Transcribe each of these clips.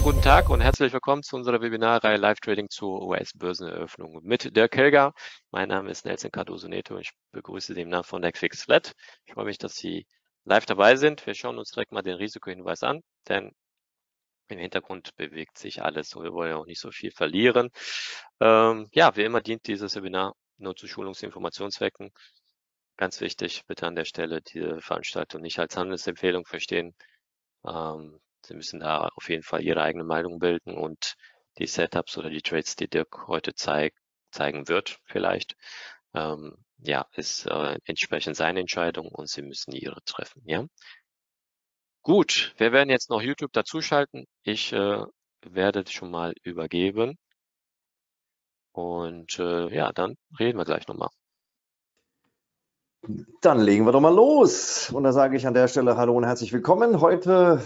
guten Tag und herzlich willkommen zu unserer Webinarreihe Live Trading zur US-Börseneröffnung mit Dirk Helger. Mein Name ist Nelson Cardoso Neto. Ich begrüße Sie im Namen von FXFlat. Ich freue mich, dass Sie live dabei sind. Wir schauen uns direkt mal den Risikohinweis an, denn im Hintergrund bewegt sich alles und wir wollen ja auch nicht so viel verlieren. Ja, wie immer dient dieses Webinar nur zu Schulungsinformationszwecken. Ganz wichtig, bitte an der Stelle diese Veranstaltung nicht als Handelsempfehlung verstehen. Sie müssen da auf jeden Fall Ihre eigene Meinung bilden und die Setups oder die Trades, die Dirk heute zeigen wird, vielleicht, ja, ist entsprechend seine Entscheidung und Sie müssen Ihre treffen, ja. Gut, wir werden jetzt noch YouTube dazuschalten. Ich werde schon mal übergeben und ja, dann reden wir gleich nochmal. Dann legen wir doch mal los. Und da sage ich an der Stelle Hallo und herzlich willkommen heute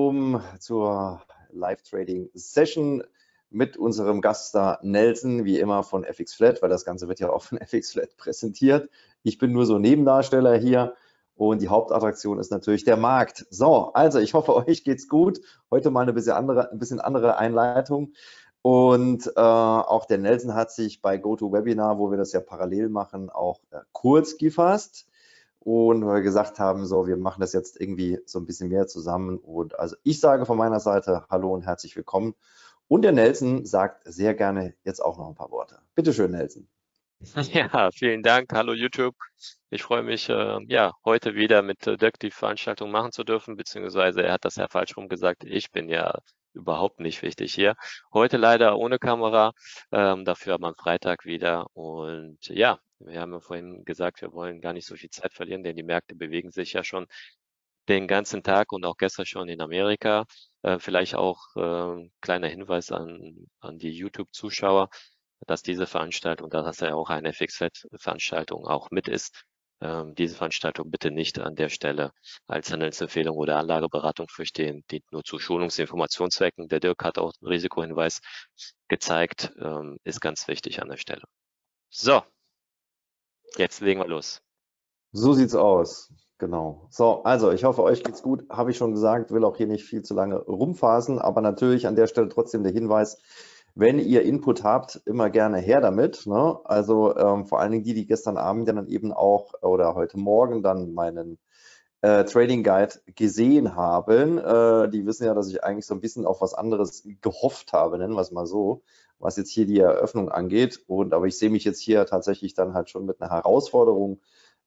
zur Live-Trading-Session mit unserem Gaststar Nelson, wie immer von FXFlat, weil das Ganze wird ja auch von FXFlat präsentiert. Ich bin nur so Nebendarsteller hier und die Hauptattraktion ist natürlich der Markt. So, also ich hoffe, euch geht's gut. Heute mal eine bisschen andere Einleitung. Und auch der Nelson hat sich bei GoToWebinar, wo wir das ja parallel machen, auch kurz gefasst. Und weil wir gesagt haben, so, wir machen das jetzt irgendwie so ein bisschen mehr zusammen. Und also ich sage von meiner Seite Hallo und herzlich willkommen. Und der Nelson sagt sehr gerne jetzt auch noch ein paar Worte. Bitte schön, Nelson. Ja, vielen Dank. Hallo YouTube. Ich freue mich, ja, heute wieder mit Dirk die Veranstaltung machen zu dürfen, beziehungsweise er hat das ja falsch rum gesagt. Ich bin ja überhaupt nicht wichtig hier. Heute leider ohne Kamera, dafür aber am Freitag wieder. Und ja, wir haben ja vorhin gesagt, wir wollen gar nicht so viel Zeit verlieren, denn die Märkte bewegen sich ja schon den ganzen Tag und auch gestern schon in Amerika. Vielleicht auch kleiner Hinweis an die YouTube-Zuschauer, dass diese Veranstaltung, da das ja auch eine FXFlat-Veranstaltung auch mit ist, diese Veranstaltung bitte nicht an der Stelle als Handelsempfehlung oder Anlageberatung verstehen, dient nur zu Schulungsinformationszwecken. Der Dirk hat auch einen Risikohinweis gezeigt, ist ganz wichtig an der Stelle. So, jetzt legen wir los. So sieht's aus. Genau. So, also ich hoffe, euch geht's gut. Habe ich schon gesagt, will auch hier nicht viel zu lange rumphasen, aber natürlich an der Stelle trotzdem der Hinweis, wenn ihr Input habt, immer gerne her damit. Ne? Also vor allen Dingen die gestern Abend dann eben auch oder heute Morgen dann meinen Trading Guide gesehen haben, die wissen ja, dass ich eigentlich so ein bisschen auf was anderes gehofft habe, nennen wir es mal so, was jetzt hier die Eröffnung angeht. Aber ich sehe mich jetzt hier tatsächlich dann halt schon mit einer Herausforderung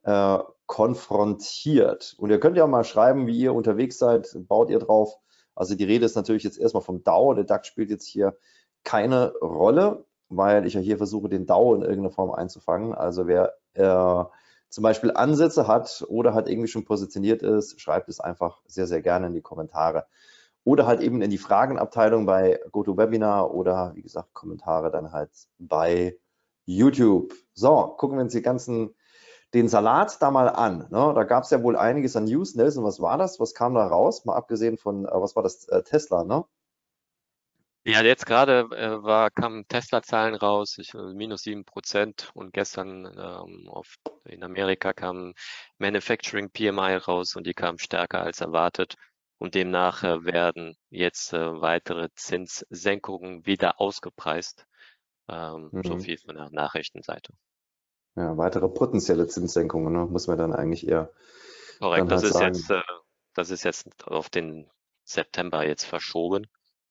konfrontiert. Und ihr könnt ja mal schreiben, wie ihr unterwegs seid, baut ihr drauf. Also die Rede ist natürlich jetzt erstmal vom DAO. Der DAX spielt jetzt hier keine Rolle, weil ich ja hier versuche, den DAO in irgendeiner Form einzufangen. Also wer zum Beispiel Ansätze hat oder halt irgendwie schon positioniert ist, schreibt es einfach sehr, sehr gerne in die Kommentare. Oder halt eben in die Fragenabteilung bei GoToWebinar oder wie gesagt Kommentare dann halt bei YouTube. So, gucken wir uns den Salat da mal an. Ne? Da gab es ja wohl einiges an News. Nelson, was war das? Was kam da raus? Mal abgesehen von, was war das? Tesla, ne? Ja, jetzt gerade kamen Tesla-Zahlen raus, minus 7% und gestern in Amerika kam Manufacturing PMI raus und die kamen stärker als erwartet und demnach werden jetzt weitere Zinssenkungen wieder ausgepreist. So viel von der Nachrichtenseite. Ja, weitere potenzielle Zinssenkungen, ne? Muss man dann eigentlich eher Korrekt, dann halt sagen. das ist jetzt auf den September jetzt verschoben.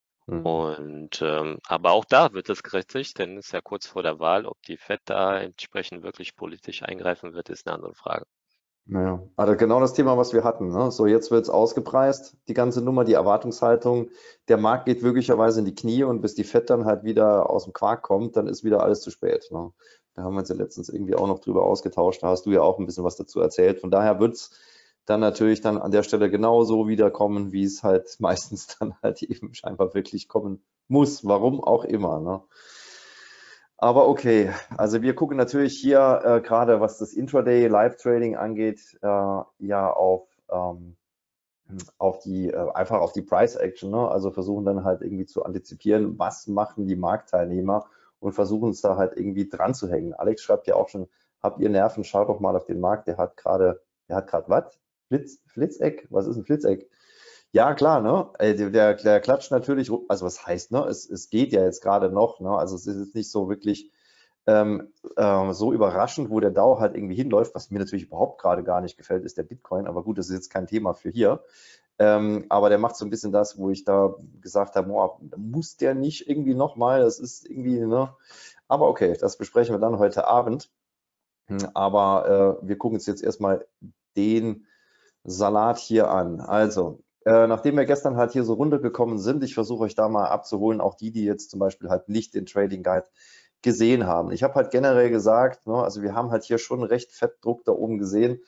Und aber auch da wird es kritisch, denn es ist ja kurz vor der Wahl. Ob die FED da entsprechend wirklich politisch eingreifen wird, ist eine andere Frage. Naja, also genau das Thema, was wir hatten. Ne? So, jetzt wird es ausgepreist, die ganze Nummer, die Erwartungshaltung. Der Markt geht möglicherweise in die Knie und bis die FED dann halt wieder aus dem Quark kommt, dann ist wieder alles zu spät. Ne? Da haben wir uns ja letztens irgendwie auch noch drüber ausgetauscht. Da hast du ja auch ein bisschen was dazu erzählt. Von daher wird es dann natürlich dann an der Stelle genauso wiederkommen, wie es halt meistens dann halt eben scheinbar wirklich kommen muss. Warum auch immer. Ne? Aber okay, also wir gucken natürlich hier gerade, was das Intraday Live Trading angeht, ja einfach auf die Price Action, ne? Also versuchen dann halt irgendwie zu antizipieren, was machen die Marktteilnehmer und versuchen es da halt irgendwie dran zu hängen. Alex schreibt ja auch schon, habt ihr Nerven, schaut doch mal auf den Markt, der hat gerade was? Flitzeck? Was ist ein Flitzeck? Ja, klar, ne? Der klatscht natürlich, also was heißt, ne? Es geht ja jetzt gerade noch, ne? Also es ist jetzt nicht so wirklich so überraschend, wo der DAO halt irgendwie hinläuft. Was mir natürlich überhaupt gerade gar nicht gefällt, ist der Bitcoin. Aber gut, das ist jetzt kein Thema für hier. Aber der macht so ein bisschen das, wo ich da gesagt habe, boah, muss der nicht irgendwie nochmal, das ist irgendwie, ne? Aber okay, das besprechen wir dann heute Abend. Aber wir gucken uns jetzt erstmal den Salat hier an. Also, nachdem wir gestern halt hier so runtergekommen sind, ich versuche euch da mal abzuholen, auch die jetzt zum Beispiel halt nicht den Trading Guide gesehen haben. Ich habe halt generell gesagt, ne, also wir haben halt hier schon recht Fettdruck da oben gesehen,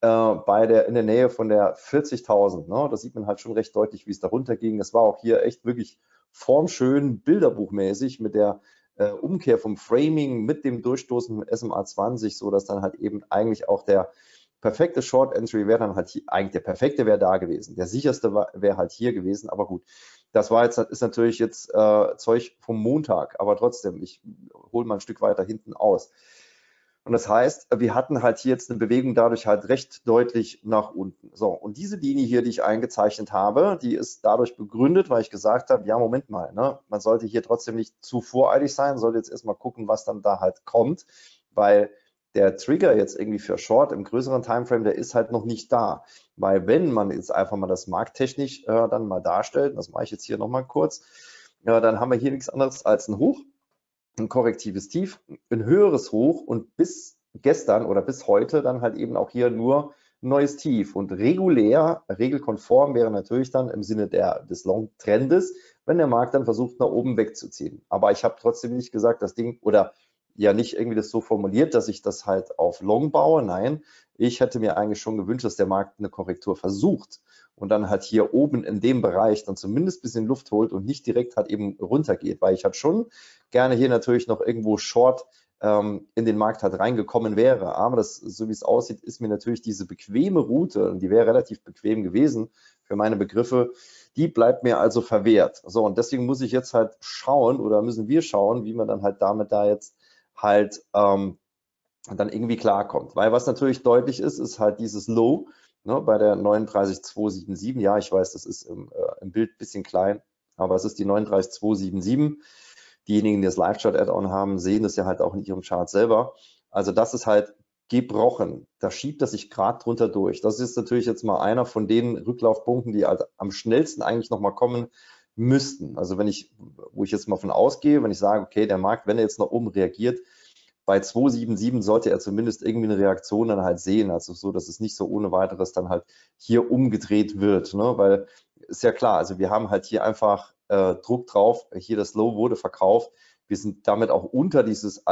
in der Nähe von der 40.000. Ne, da sieht man halt schon recht deutlich, wie es da runterging. Das war auch hier echt wirklich formschön, bilderbuchmäßig mit der Umkehr vom Framing mit dem Durchstoßen mit SMA 20, so dass dann halt eben eigentlich auch der perfekte Short Entry wäre dann halt hier, eigentlich der perfekte wäre da gewesen. Der sicherste wäre halt hier gewesen, aber gut. Das war jetzt, ist natürlich jetzt Zeug vom Montag, aber trotzdem, ich hole mal ein Stück weiter hinten aus. Und das heißt, wir hatten halt hier jetzt eine Bewegung dadurch halt recht deutlich nach unten. So, und diese Linie hier, die ich eingezeichnet habe, die ist dadurch begründet, weil ich gesagt habe, ja, Moment mal, ne, man sollte hier trotzdem nicht zu voreilig sein, sollte jetzt erstmal gucken, was dann da halt kommt, weil der Trigger jetzt irgendwie für Short im größeren Timeframe, der ist halt noch nicht da. Weil wenn man jetzt einfach mal das markttechnisch dann mal darstellt, das mache ich jetzt hier nochmal kurz, dann haben wir hier nichts anderes als ein Hoch, ein korrektives Tief, ein höheres Hoch und bis gestern oder bis heute dann halt eben auch hier nur ein neues Tief. Und regulär, regelkonform wäre natürlich dann im Sinne des Long-Trendes, wenn der Markt dann versucht, nach oben wegzuziehen. Aber ich habe trotzdem nicht gesagt, das Ding oder ja nicht irgendwie das so formuliert, dass ich das halt auf Long baue. Nein, ich hätte mir eigentlich schon gewünscht, dass der Markt eine Korrektur versucht und dann halt hier oben in dem Bereich dann zumindest ein bisschen Luft holt und nicht direkt halt eben runtergeht, weil ich halt schon gerne hier natürlich noch irgendwo short in den Markt halt reingekommen wäre. Aber das, so wie es aussieht, ist mir natürlich diese bequeme Route, und die wäre relativ bequem gewesen für meine Begriffe, die bleibt mir also verwehrt. So, und deswegen muss ich jetzt halt schauen oder müssen wir schauen, wie man dann halt damit da jetzt halt dann irgendwie klarkommt. Weil was natürlich deutlich ist, ist halt dieses Low, ne, bei der 39,277. Ja, ich weiß, das ist im Bild ein bisschen klein, aber es ist die 39,277. Diejenigen, die das Live-Chart-Add-on haben, sehen das ja halt auch in ihrem Chart selber. Also das ist halt gebrochen. Da schiebt das sich gerade drunter durch. Das ist natürlich jetzt mal einer von den Rücklaufpunkten, die halt am schnellsten eigentlich nochmal kommen müssten. Also wo ich jetzt mal von ausgehe, wenn ich sage, okay, der Markt, wenn er jetzt nach oben reagiert, bei 277 sollte er zumindest irgendwie eine Reaktion dann halt sehen, also so, dass es nicht so ohne weiteres dann halt hier umgedreht wird, ne? Weil ist ja klar, also wir haben halt hier einfach Druck drauf, hier das Low wurde verkauft, wir sind damit auch unter dieses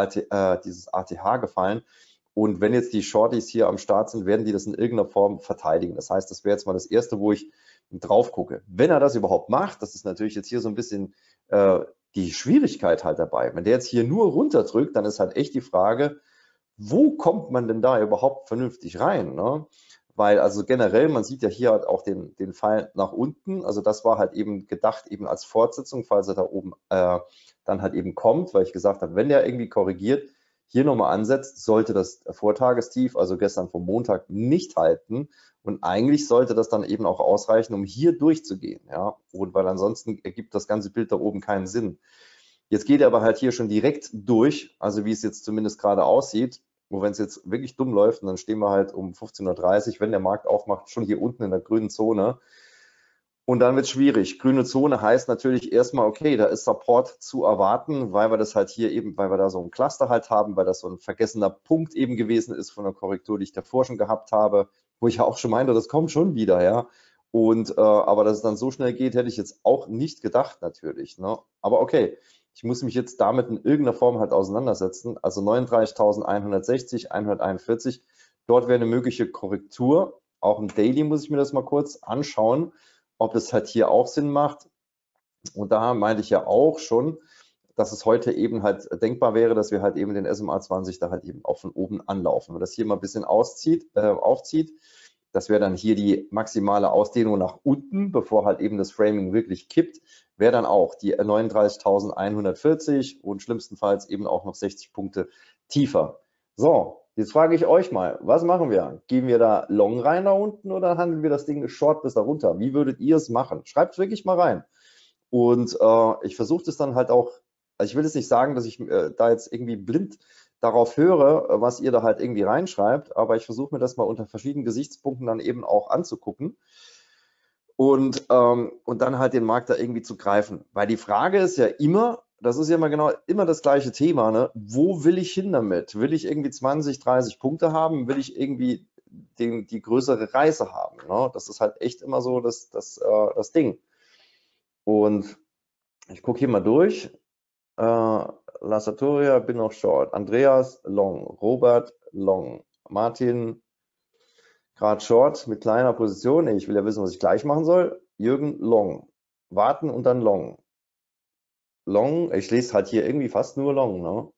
ATH gefallen und wenn jetzt die Shorties hier am Start sind, werden die das in irgendeiner Form verteidigen. Das heißt, das wäre jetzt mal das Erste, wo ich drauf gucke. Wenn er das überhaupt macht, das ist natürlich jetzt hier so ein bisschen die Schwierigkeit halt dabei. Wenn der jetzt hier nur runterdrückt, dann ist halt echt die Frage, wo kommt man denn da überhaupt vernünftig rein? Ne? Weil also generell, man sieht ja hier halt auch den Pfeil nach unten. Also das war halt eben gedacht eben als Fortsetzung, falls er da oben dann halt eben kommt, weil ich gesagt habe, wenn der irgendwie korrigiert, hier nochmal ansetzt, sollte das Vortagestief, also gestern vom Montag, nicht halten. Und eigentlich sollte das dann eben auch ausreichen, um hier durchzugehen. Ja? Und weil ansonsten ergibt das ganze Bild da oben keinen Sinn. Jetzt geht er aber halt hier schon direkt durch, also wie es jetzt zumindest gerade aussieht. Wo wenn es jetzt wirklich dumm läuft, und dann stehen wir halt um 15:30 Uhr, wenn der Markt aufmacht, schon hier unten in der grünen Zone. Und dann wird es schwierig. Grüne Zone heißt natürlich erstmal, okay, da ist Support zu erwarten, weil wir das halt hier eben, weil wir da so ein Cluster halt haben, weil das so ein vergessener Punkt eben gewesen ist von der Korrektur, die ich davor schon gehabt habe, wo ich ja auch schon meinte, das kommt schon wieder, ja. Und aber dass es dann so schnell geht, hätte ich jetzt auch nicht gedacht natürlich. Ne? Aber okay, ich muss mich jetzt damit in irgendeiner Form halt auseinandersetzen. Also 39.160, 141, dort wäre eine mögliche Korrektur. Auch im Daily muss ich mir das mal kurz anschauen, ob es halt hier auch Sinn macht. Und da meinte ich ja auch schon, dass es heute eben halt denkbar wäre, dass wir halt eben den SMA 20 da halt eben auch von oben anlaufen. Wenn das hier mal ein bisschen aufzieht, das wäre dann hier die maximale Ausdehnung nach unten, bevor halt eben das Framing wirklich kippt, wäre dann auch die 39.140 und schlimmstenfalls eben auch noch 60 Punkte tiefer. So, Jetzt frage ich euch mal, was machen wir? Gehen wir da long rein da unten oder handeln wir das Ding short bis da runter? Wie würdet ihr es machen? Schreibt es wirklich mal rein. Und ich versuche das dann halt auch, also ich will jetzt nicht sagen, dass ich da jetzt irgendwie blind darauf höre, was ihr da halt irgendwie reinschreibt, aber ich versuche mir das mal unter verschiedenen Gesichtspunkten dann eben auch anzugucken und dann halt den Markt da irgendwie zu greifen. Weil die Frage ist ja immer, das ist ja immer genau immer das gleiche Thema, ne? Wo will ich hin damit? Will ich irgendwie 20, 30 Punkte haben? Will ich irgendwie die größere Reise haben? Ne? Das ist halt echt immer so das Ding. Und ich gucke hier mal durch. La Satoria, bin noch short. Andreas, long. Robert, long. Martin, gerade short mit kleiner Position. Ich will ja wissen, was ich gleich machen soll. Jürgen, long. Warten und dann long. Long, ich lese halt hier irgendwie fast nur long, ne?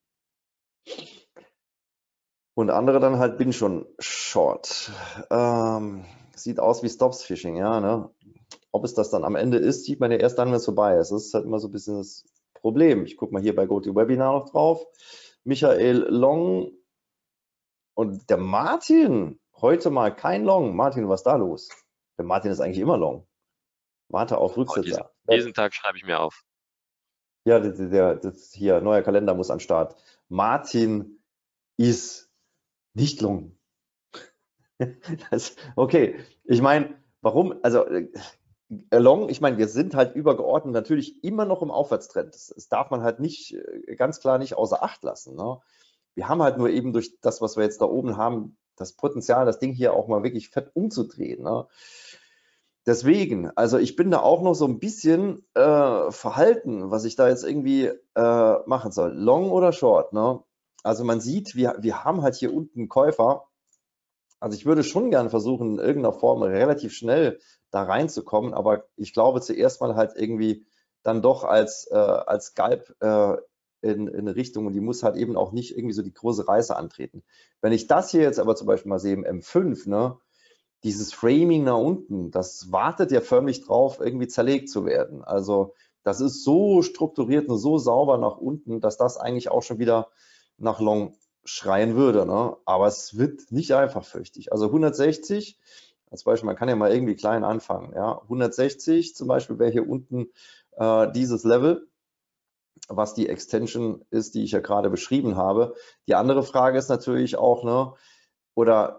Und andere dann halt bin schon short. Sieht aus wie Stops Fishing, ja, ne? Ob es das dann am Ende ist, sieht man ja erst dann, wenn es vorbei ist. Das ist halt immer so ein bisschen das Problem. Ich gucke mal hier bei GoToWebinar noch drauf. Michael Long und der Martin. Heute mal kein Long. Martin, was ist da los? Der Martin ist eigentlich immer Long. Warte auf Rücksetzer. Diesen Tag schreibe ich mir auf. Ja, das hier, neuer Kalender muss an den Start. Martin ist nicht Long. Okay, ich meine, warum? Also long, ich meine, wir sind halt übergeordnet natürlich immer noch im Aufwärtstrend. Das darf man halt nicht, ganz klar nicht außer Acht lassen. Ne? Wir haben halt nur eben durch das, was wir jetzt da oben haben, das Potenzial, das Ding hier auch mal wirklich fett umzudrehen. Ne? Deswegen, also ich bin da auch noch so ein bisschen verhalten, was ich da jetzt irgendwie machen soll. Long oder Short, ne? Also man sieht, wir haben halt hier unten einen Käufer. Also ich würde schon gern versuchen, in irgendeiner Form relativ schnell da reinzukommen, aber ich glaube zuerst mal halt irgendwie dann doch als Scalp in eine Richtung, und die muss halt eben auch nicht irgendwie so die große Reise antreten. Wenn ich das hier jetzt aber zum Beispiel mal sehe im M5, ne, dieses Framing nach unten, das wartet ja förmlich drauf, irgendwie zerlegt zu werden. Also das ist so strukturiert und so sauber nach unten, dass das eigentlich auch schon wieder nach Long schreien würde. Ne? Aber es wird nicht einfach, fürchte ich. Also 160, als Beispiel, man kann ja mal irgendwie klein anfangen. Ja? 160 zum Beispiel wäre hier unten dieses Level, was die Extension ist, die ich ja gerade beschrieben habe. Die andere Frage ist natürlich auch, ne, oder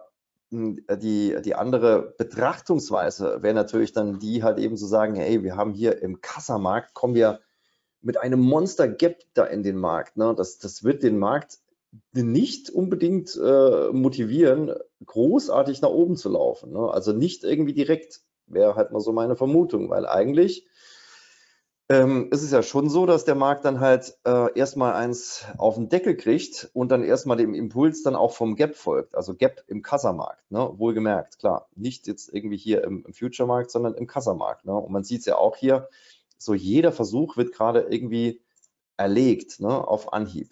die andere Betrachtungsweise wäre natürlich dann die halt eben zu sagen, hey, wir haben hier im Kassamarkt, kommen wir mit einem Monster Gap da in den Markt. Ne? Das wird den Markt nicht unbedingt motivieren, großartig nach oben zu laufen. Ne? Also nicht irgendwie direkt, wäre halt mal so meine Vermutung, weil eigentlich ist es ja schon so, dass der Markt dann halt erstmal eins auf den Deckel kriegt und dann erstmal dem Impuls dann auch vom Gap folgt. Also Gap im Kassamarkt, ne? Wohlgemerkt, klar. Nicht jetzt irgendwie hier im Future-Markt, sondern im Kassamarkt. Ne? Und man sieht es ja auch hier, so jeder Versuch wird gerade irgendwie erlegt, ne? Auf Anhieb.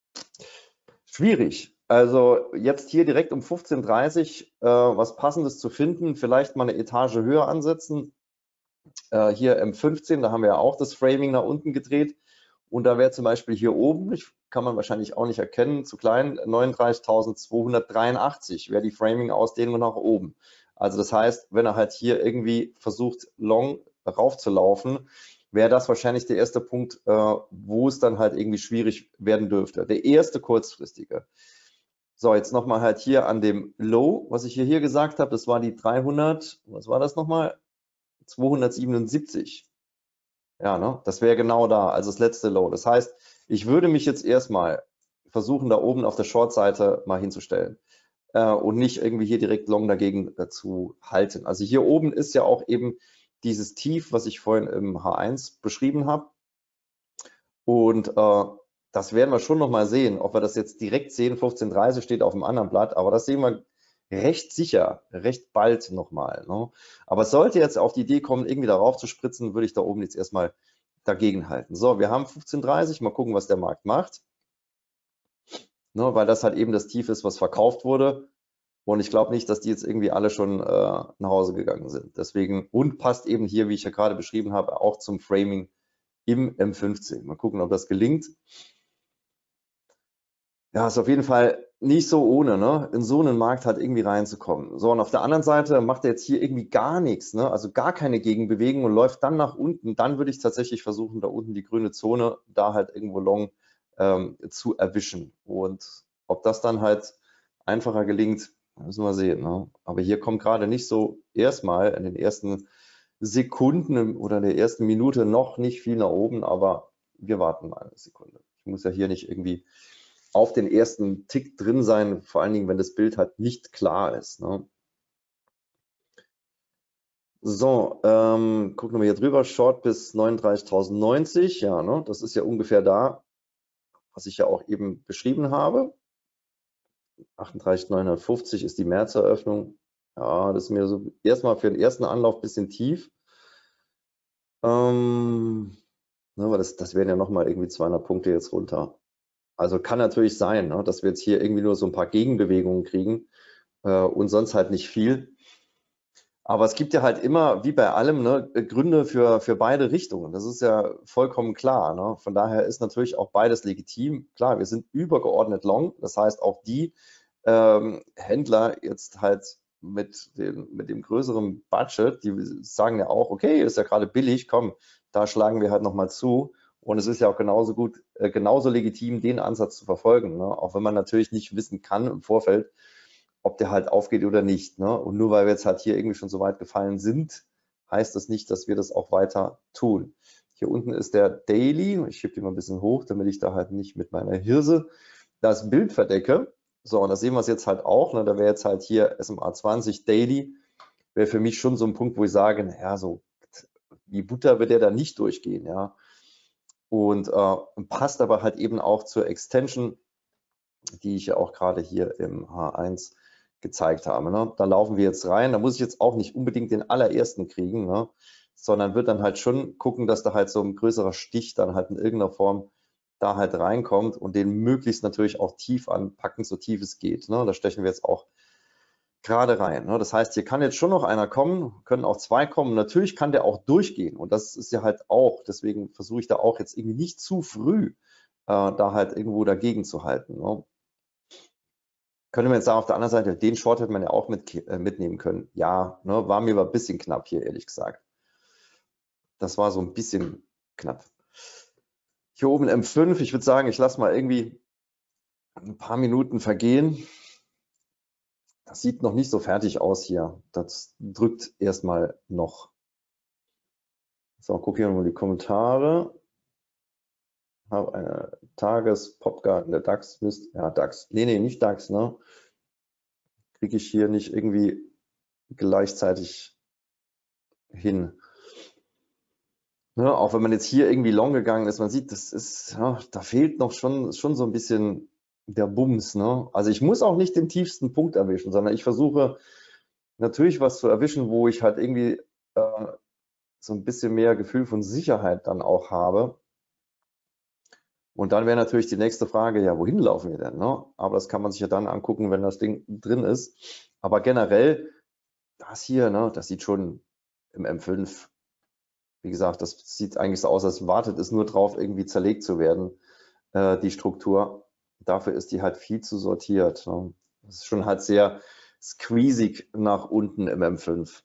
Schwierig. Also jetzt hier direkt um 15:30 was Passendes zu finden, vielleicht mal eine Etage höher ansetzen. Hier M15, da haben wir ja auch das Framing nach unten gedreht. Und da wäre zum Beispiel hier oben, kann man wahrscheinlich auch nicht erkennen, zu klein, 39.283 wäre die Framing-Ausdehnung nach oben. Also das heißt, wenn er halt hier irgendwie versucht, long raufzulaufen, wäre das wahrscheinlich der erste Punkt, wo es dann halt irgendwie schwierig werden dürfte. Der erste kurzfristige. So, jetzt nochmal halt hier an dem Low, was ich hier gesagt habe, das war die 300, was war das nochmal? 277. Ja, ne? Das wäre genau da, also das letzte Low. Das heißt, ich würde mich jetzt erstmal versuchen, da oben auf der Short-Seite mal hinzustellen und nicht irgendwie hier direkt long dagegen zu halten. Also hier oben ist ja auch eben dieses Tief, was ich vorhin im H1 beschrieben habe. Und das werden wir schon noch mal sehen, ob wir das jetzt direkt sehen. 15:30 steht auf dem anderen Blatt, aber das sehen wir recht sicher, recht bald nochmal. Ne? Aber es sollte jetzt auf die Idee kommen, irgendwie darauf zu spritzen, würde ich da oben jetzt erstmal dagegen halten. So, wir haben 15:30, mal gucken, was der Markt macht. Ne, weil das halt eben das Tief ist, was verkauft wurde. Und ich glaube nicht, dass die jetzt irgendwie alle schon nach Hause gegangen sind. Deswegen, und passt eben hier, wie ich ja gerade beschrieben habe, auch zum Framing im M15. Mal gucken, ob das gelingt. Ja, ist auf jeden Fall nicht so ohne, ne? In so einen Markt halt irgendwie reinzukommen. So, und auf der anderen Seite macht er jetzt hier irgendwie gar nichts, ne? Also gar keine Gegenbewegung und läuft dann nach unten. Dann würde ich tatsächlich versuchen, da unten die grüne Zone da halt irgendwo long zu erwischen. Und ob das dann halt einfacher gelingt, müssen wir sehen, ne? Aber hier kommt gerade nicht so erstmal in den ersten Sekunden oder in der ersten Minute noch nicht viel nach oben, aber wir warten mal eine Sekunde. Ich muss ja hier nicht irgendwie auf den ersten Tick drin sein, vor allen Dingen, wenn das Bild halt nicht klar ist. Ne? So, gucken wir hier drüber, Short bis 39.090, ja, ne? Das ist ja ungefähr da, was ich ja auch eben beschrieben habe. 38.950 ist die Märzeröffnung. Ja, das ist mir so erstmal für den ersten Anlauf ein bisschen tief. Ne, aber das wären ja nochmal irgendwie 200 Punkte jetzt runter. Also kann natürlich sein, ne, dass wir jetzt hier irgendwie nur so ein paar Gegenbewegungen kriegen und sonst halt nicht viel. Aber es gibt ja halt immer, wie bei allem, ne, Gründe für beide Richtungen. Das ist ja vollkommen klar. Ne? Von daher ist natürlich auch beides legitim. Klar, wir sind übergeordnet long. Das heißt, auch die Händler jetzt halt mit dem größeren Budget, die sagen ja auch, okay, ist ja gerade billig, komm, da schlagen wir halt nochmal zu. Und es ist ja auch genauso gut, genauso legitim, den Ansatz zu verfolgen. Ne? Auch wenn man natürlich nicht wissen kann im Vorfeld, ob der halt aufgeht oder nicht. Ne? Und nur weil wir jetzt halt hier irgendwie schon so weit gefallen sind, heißt das nicht, dass wir das auch weiter tun. Hier unten ist der Daily. Ich schiebe den mal ein bisschen hoch, damit ich da halt nicht mit meiner Hirse das Bild verdecke. So, und da sehen wir es jetzt halt auch. Ne? Da wäre jetzt halt hier SMA 20 Daily. Wäre für mich schon so ein Punkt, wo ich sage, naja, so wie Butter wird der da nicht durchgehen. Ja? Und passt aber halt eben auch zur Extension, die ich ja auch gerade hier im H1 gezeigt habe. Ne? Da laufen wir jetzt rein. Da muss ich jetzt auch nicht unbedingt den allerersten kriegen, ne? Sondern wird dann halt schon gucken, dass da halt so ein größerer Stich dann halt in irgendeiner Form da halt reinkommt und den möglichst natürlich auch tief anpacken, so tief es geht. Ne? Da stechen wir jetzt auch gerade rein. Ne? Das heißt, hier kann jetzt schon noch einer kommen, können auch zwei kommen. Natürlich kann der auch durchgehen und das ist ja halt auch, deswegen versuche ich da auch jetzt irgendwie nicht zu früh da halt irgendwo dagegen zu halten. Ne? Könnte man jetzt sagen, auf der anderen Seite, den Short hätte man ja auch mitnehmen können. Ja, ne, war mir aber ein bisschen knapp hier, ehrlich gesagt. Das war so ein bisschen knapp. Hier oben M5, ich würde sagen, ich lasse mal irgendwie ein paar Minuten vergehen. Das sieht noch nicht so fertig aus hier. Das drückt erstmal noch. So, gucke hier nochmal die Kommentare. Habe eine Tages-Popgarten der DAX. Mist. Ja, DAX. Nee, nicht DAX, ne? Kriege ich hier nicht irgendwie gleichzeitig hin. Ne, auch wenn man jetzt hier irgendwie long gegangen ist, man sieht, das ist, ja, da fehlt noch schon so ein bisschen der Bums. Ne? Also ich muss auch nicht den tiefsten Punkt erwischen, sondern ich versuche natürlich was zu erwischen, wo ich halt irgendwie so ein bisschen mehr Gefühl von Sicherheit dann auch habe. Und dann wäre natürlich die nächste Frage, ja, wohin laufen wir denn? Ne? Aber das kann man sich ja dann angucken, wenn das Ding drin ist. Aber generell, das hier, ne, das sieht schon im M5, wie gesagt, das sieht eigentlich so aus, als wartet es nur drauf, irgendwie zerlegt zu werden, die Struktur. Dafür ist die halt viel zu sortiert. Ne? Das ist schon halt sehr squeezig nach unten im M5.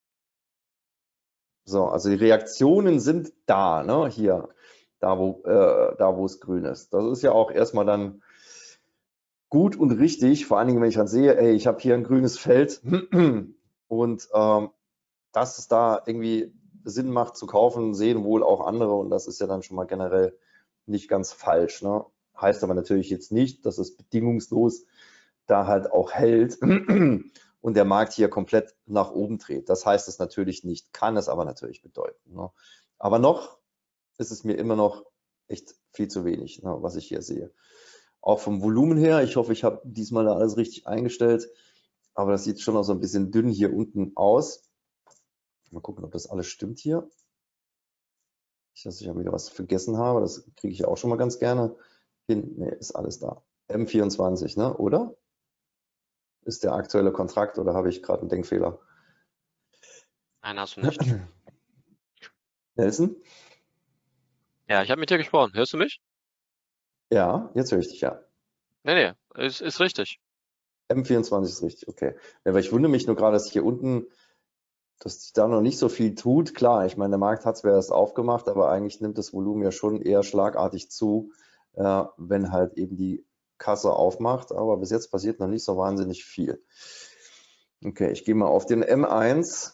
So, also die Reaktionen sind da, ne? Hier, da wo es grün ist. Das ist ja auch erstmal dann gut und richtig, vor allen Dingen, wenn ich dann sehe, ey, ich habe hier ein grünes Feld und dass es da irgendwie Sinn macht zu kaufen, sehen wohl auch andere und das ist ja dann schon mal generell nicht ganz falsch. Ne? Heißt aber natürlich jetzt nicht, dass es bedingungslos da halt auch hält und der Markt hier komplett nach oben dreht. Das heißt es natürlich nicht, kann es aber natürlich bedeuten. Ne? Aber noch ist es mir immer noch echt viel zu wenig, ne, was ich hier sehe. Auch vom Volumen her, ich hoffe, ich habe diesmal da alles richtig eingestellt, aber das sieht schon noch so ein bisschen dünn hier unten aus. Mal gucken, ob das alles stimmt hier. Nicht, dass ich ja wieder was vergessen habe, das kriege ich auch schon mal ganz gerne hin. Ne, ist alles da. M24, ne, oder? Ist der aktuelle Kontrakt oder habe ich gerade einen Denkfehler? Nein, hast du nicht. Nelson? Ja, ich habe mit dir gesprochen. Hörst du mich? Ja, jetzt höre ich dich, ja. Nee, ist richtig. M24 ist richtig, okay. Ja, weil ich wundere mich nur gerade, dass hier unten, dass sich da noch nicht so viel tut. Klar, ich meine, der Markt hat zwar erst aufgemacht, aber eigentlich nimmt das Volumen ja schon eher schlagartig zu, wenn halt eben die Kasse aufmacht. Aber bis jetzt passiert noch nicht so wahnsinnig viel. Okay, ich gehe mal auf den M1.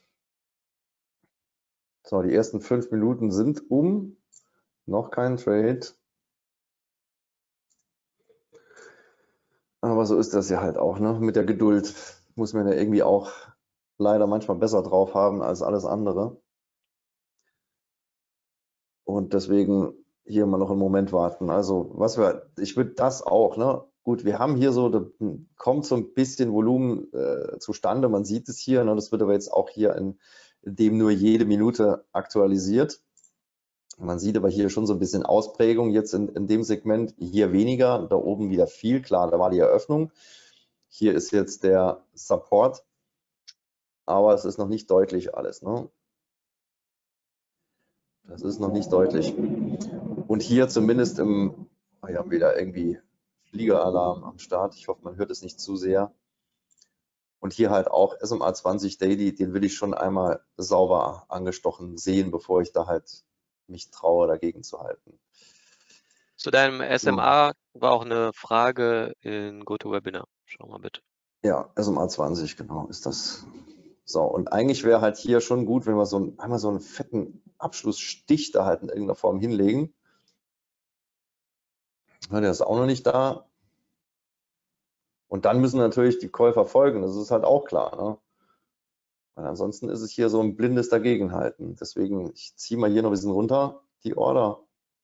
So, die ersten 5 Minuten sind um. Noch kein Trade. Aber so ist das ja halt auch, ne? Mit der Geduld muss man ja irgendwie auch leider manchmal besser drauf haben als alles andere. Und deswegen hier mal noch einen Moment warten. Also, ich würde das auch, ne? Gut, wir haben hier so, da kommt so ein bisschen Volumen zustande. Man sieht es hier, ne? Das wird aber jetzt auch hier in dem nur jede Minute aktualisiert. Man sieht aber hier schon so ein bisschen Ausprägung jetzt in dem Segment, hier weniger, da oben wieder viel, klar, da war die Eröffnung. Hier ist jetzt der Support, aber es ist noch nicht deutlich alles. Ne? Das ist noch nicht deutlich. Und hier zumindest wir haben wieder irgendwie Fliegeralarm am Start. Ich hoffe, man hört es nicht zu sehr. Und hier halt auch SMA 20 Daily, den will ich schon einmal sauber angestochen sehen, bevor ich da halt mich traue, dagegen zu halten. Zu deinem So. SMA war auch eine Frage in GoToWebinar. Schau mal bitte. Ja, SMA 20, genau, ist das. So, und eigentlich wäre halt hier schon gut, wenn wir einmal so einen fetten Abschlussstich da halt in irgendeiner Form hinlegen. Ja, der ist auch noch nicht da. Und dann müssen natürlich die Käufer folgen, das ist halt auch klar. Ne? Weil ansonsten ist es hier so ein blindes Dagegenhalten. Deswegen, ich ziehe mal hier noch ein bisschen runter, die Order.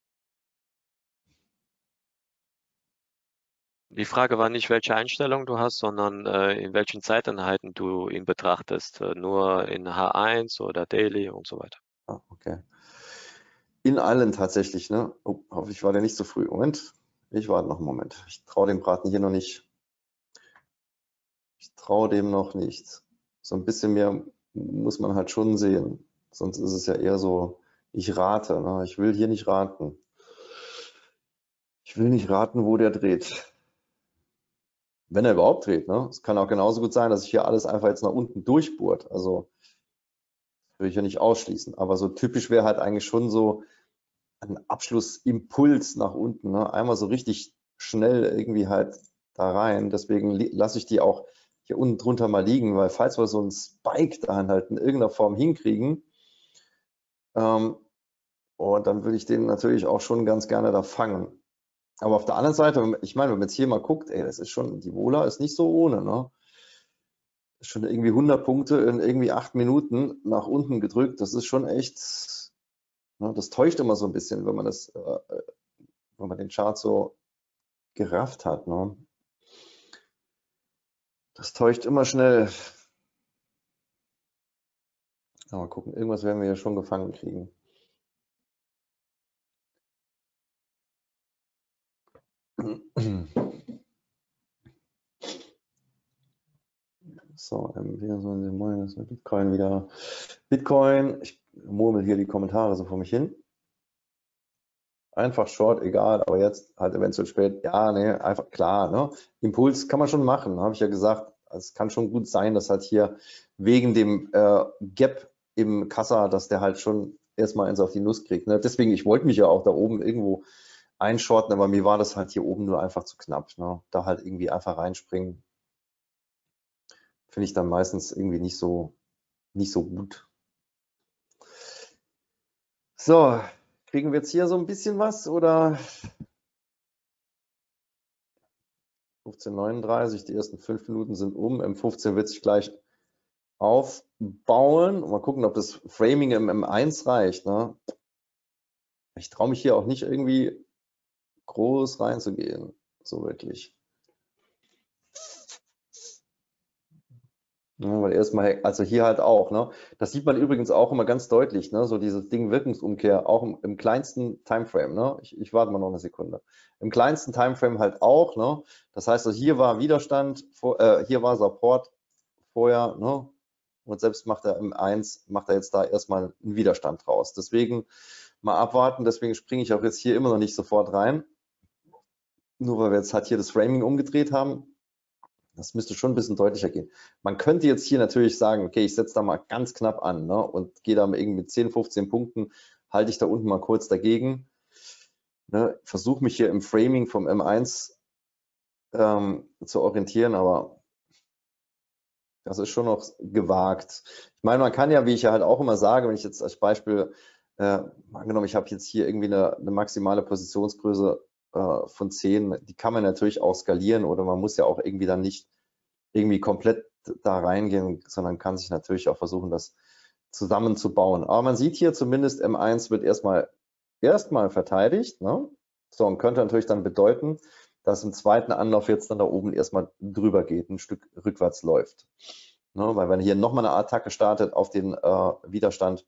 Die Frage war nicht, welche Einstellung du hast, sondern in welchen Zeiteinheiten du ihn betrachtest. Nur in H1 oder Daily und so weiter. Ah, okay. In allen tatsächlich, ne? Oh, hoffe ich war der nicht so früh. Moment, ich warte noch einen Moment. Ich traue dem Braten hier noch nicht. Ich traue dem noch nicht. So ein bisschen mehr muss man halt schon sehen. Sonst ist es ja eher so, ich rate. Ne? Ich will hier nicht raten. Ich will nicht raten, wo der dreht. Wenn er überhaupt dreht. Ne? Es kann auch genauso gut sein, dass sich hier alles einfach jetzt nach unten durchbohrt. Also will ich ja nicht ausschließen. Aber so typisch wäre halt eigentlich schon so ein Abschlussimpuls nach unten. Ne? Einmal so richtig schnell irgendwie halt da rein. Deswegen lasse ich die auch hier unten drunter mal liegen, weil falls wir so einen Spike da halt in irgendeiner Form hinkriegen, und dann würde ich den natürlich auch schon ganz gerne da fangen. Aber auf der anderen Seite, ich meine, wenn man jetzt hier mal guckt, ey, das ist schon, die Vola ist nicht so ohne, ne? Ist schon irgendwie 100 Punkte in irgendwie 8 Minuten nach unten gedrückt. Das ist schon echt, ne, das täuscht immer so ein bisschen, wenn man wenn man den Chart so gerafft hat, ne? Das täuscht immer schnell. Ja, mal gucken, irgendwas werden wir ja schon gefangen kriegen. So, das ist Bitcoin wieder. Bitcoin, ich murmel hier die Kommentare so vor mich hin. Einfach Short, egal, aber jetzt halt eventuell spät. Ja, ne, einfach klar, ne? Impuls kann man schon machen, habe ich ja gesagt. Es kann schon gut sein, dass halt hier wegen dem Gap im Kassa, dass der halt schon erstmal eins auf die Nuss kriegt. Ne? Deswegen, ich wollte mich ja auch da oben irgendwo einshorten, aber mir war das halt hier oben nur einfach zu knapp. Ne? Da halt irgendwie einfach reinspringen, finde ich dann meistens irgendwie nicht so gut. So, kriegen wir jetzt hier so ein bisschen was oder 15:39, die ersten 5 Minuten sind um. M15 wird sich gleich aufbauen. Mal gucken, ob das Framing im M1 reicht. Ne? Ich traue mich hier auch nicht irgendwie groß reinzugehen. So wirklich. Ja, weil erstmal, also hier halt auch, ne? Das sieht man übrigens auch immer ganz deutlich, ne? So diese Ding-Wirkungsumkehr, auch im kleinsten Timeframe, ne? Ich warte mal noch eine Sekunde. Im kleinsten Timeframe halt auch, ne? Das heißt, also hier war Widerstand, hier war Support vorher, ne? Und selbst macht er im 1, macht er jetzt da erstmal einen Widerstand raus. Deswegen mal abwarten, deswegen springe ich auch jetzt hier immer noch nicht sofort rein. nur weil wir jetzt halt hier das Framing umgedreht haben. Das müsste schon ein bisschen deutlicher gehen. Man könnte jetzt hier natürlich sagen, okay, ich setze da mal ganz knapp an, ne, und gehe da mal irgendwie mit 10, 15 Punkten, halte ich da unten mal kurz dagegen. Ne, versuche mich hier im Framing vom M1 zu orientieren, aber das ist schon noch gewagt. Ich meine, man kann ja, wie ich ja halt auch immer sage, wenn ich jetzt als Beispiel, angenommen, ich habe jetzt hier irgendwie eine maximale Positionsgröße von 10, die kann man natürlich auch skalieren oder man muss ja auch irgendwie dann nicht irgendwie komplett da reingehen, sondern kann sich natürlich auch versuchen, das zusammenzubauen. Aber man sieht hier zumindest, M1 wird erstmal verteidigt, ne? So, und könnte natürlich dann bedeuten, dass im zweiten Anlauf jetzt dann da oben erstmal drüber geht, ein Stück rückwärts läuft. Ne? Weil wenn hier nochmal eine Attacke startet auf den Widerstand,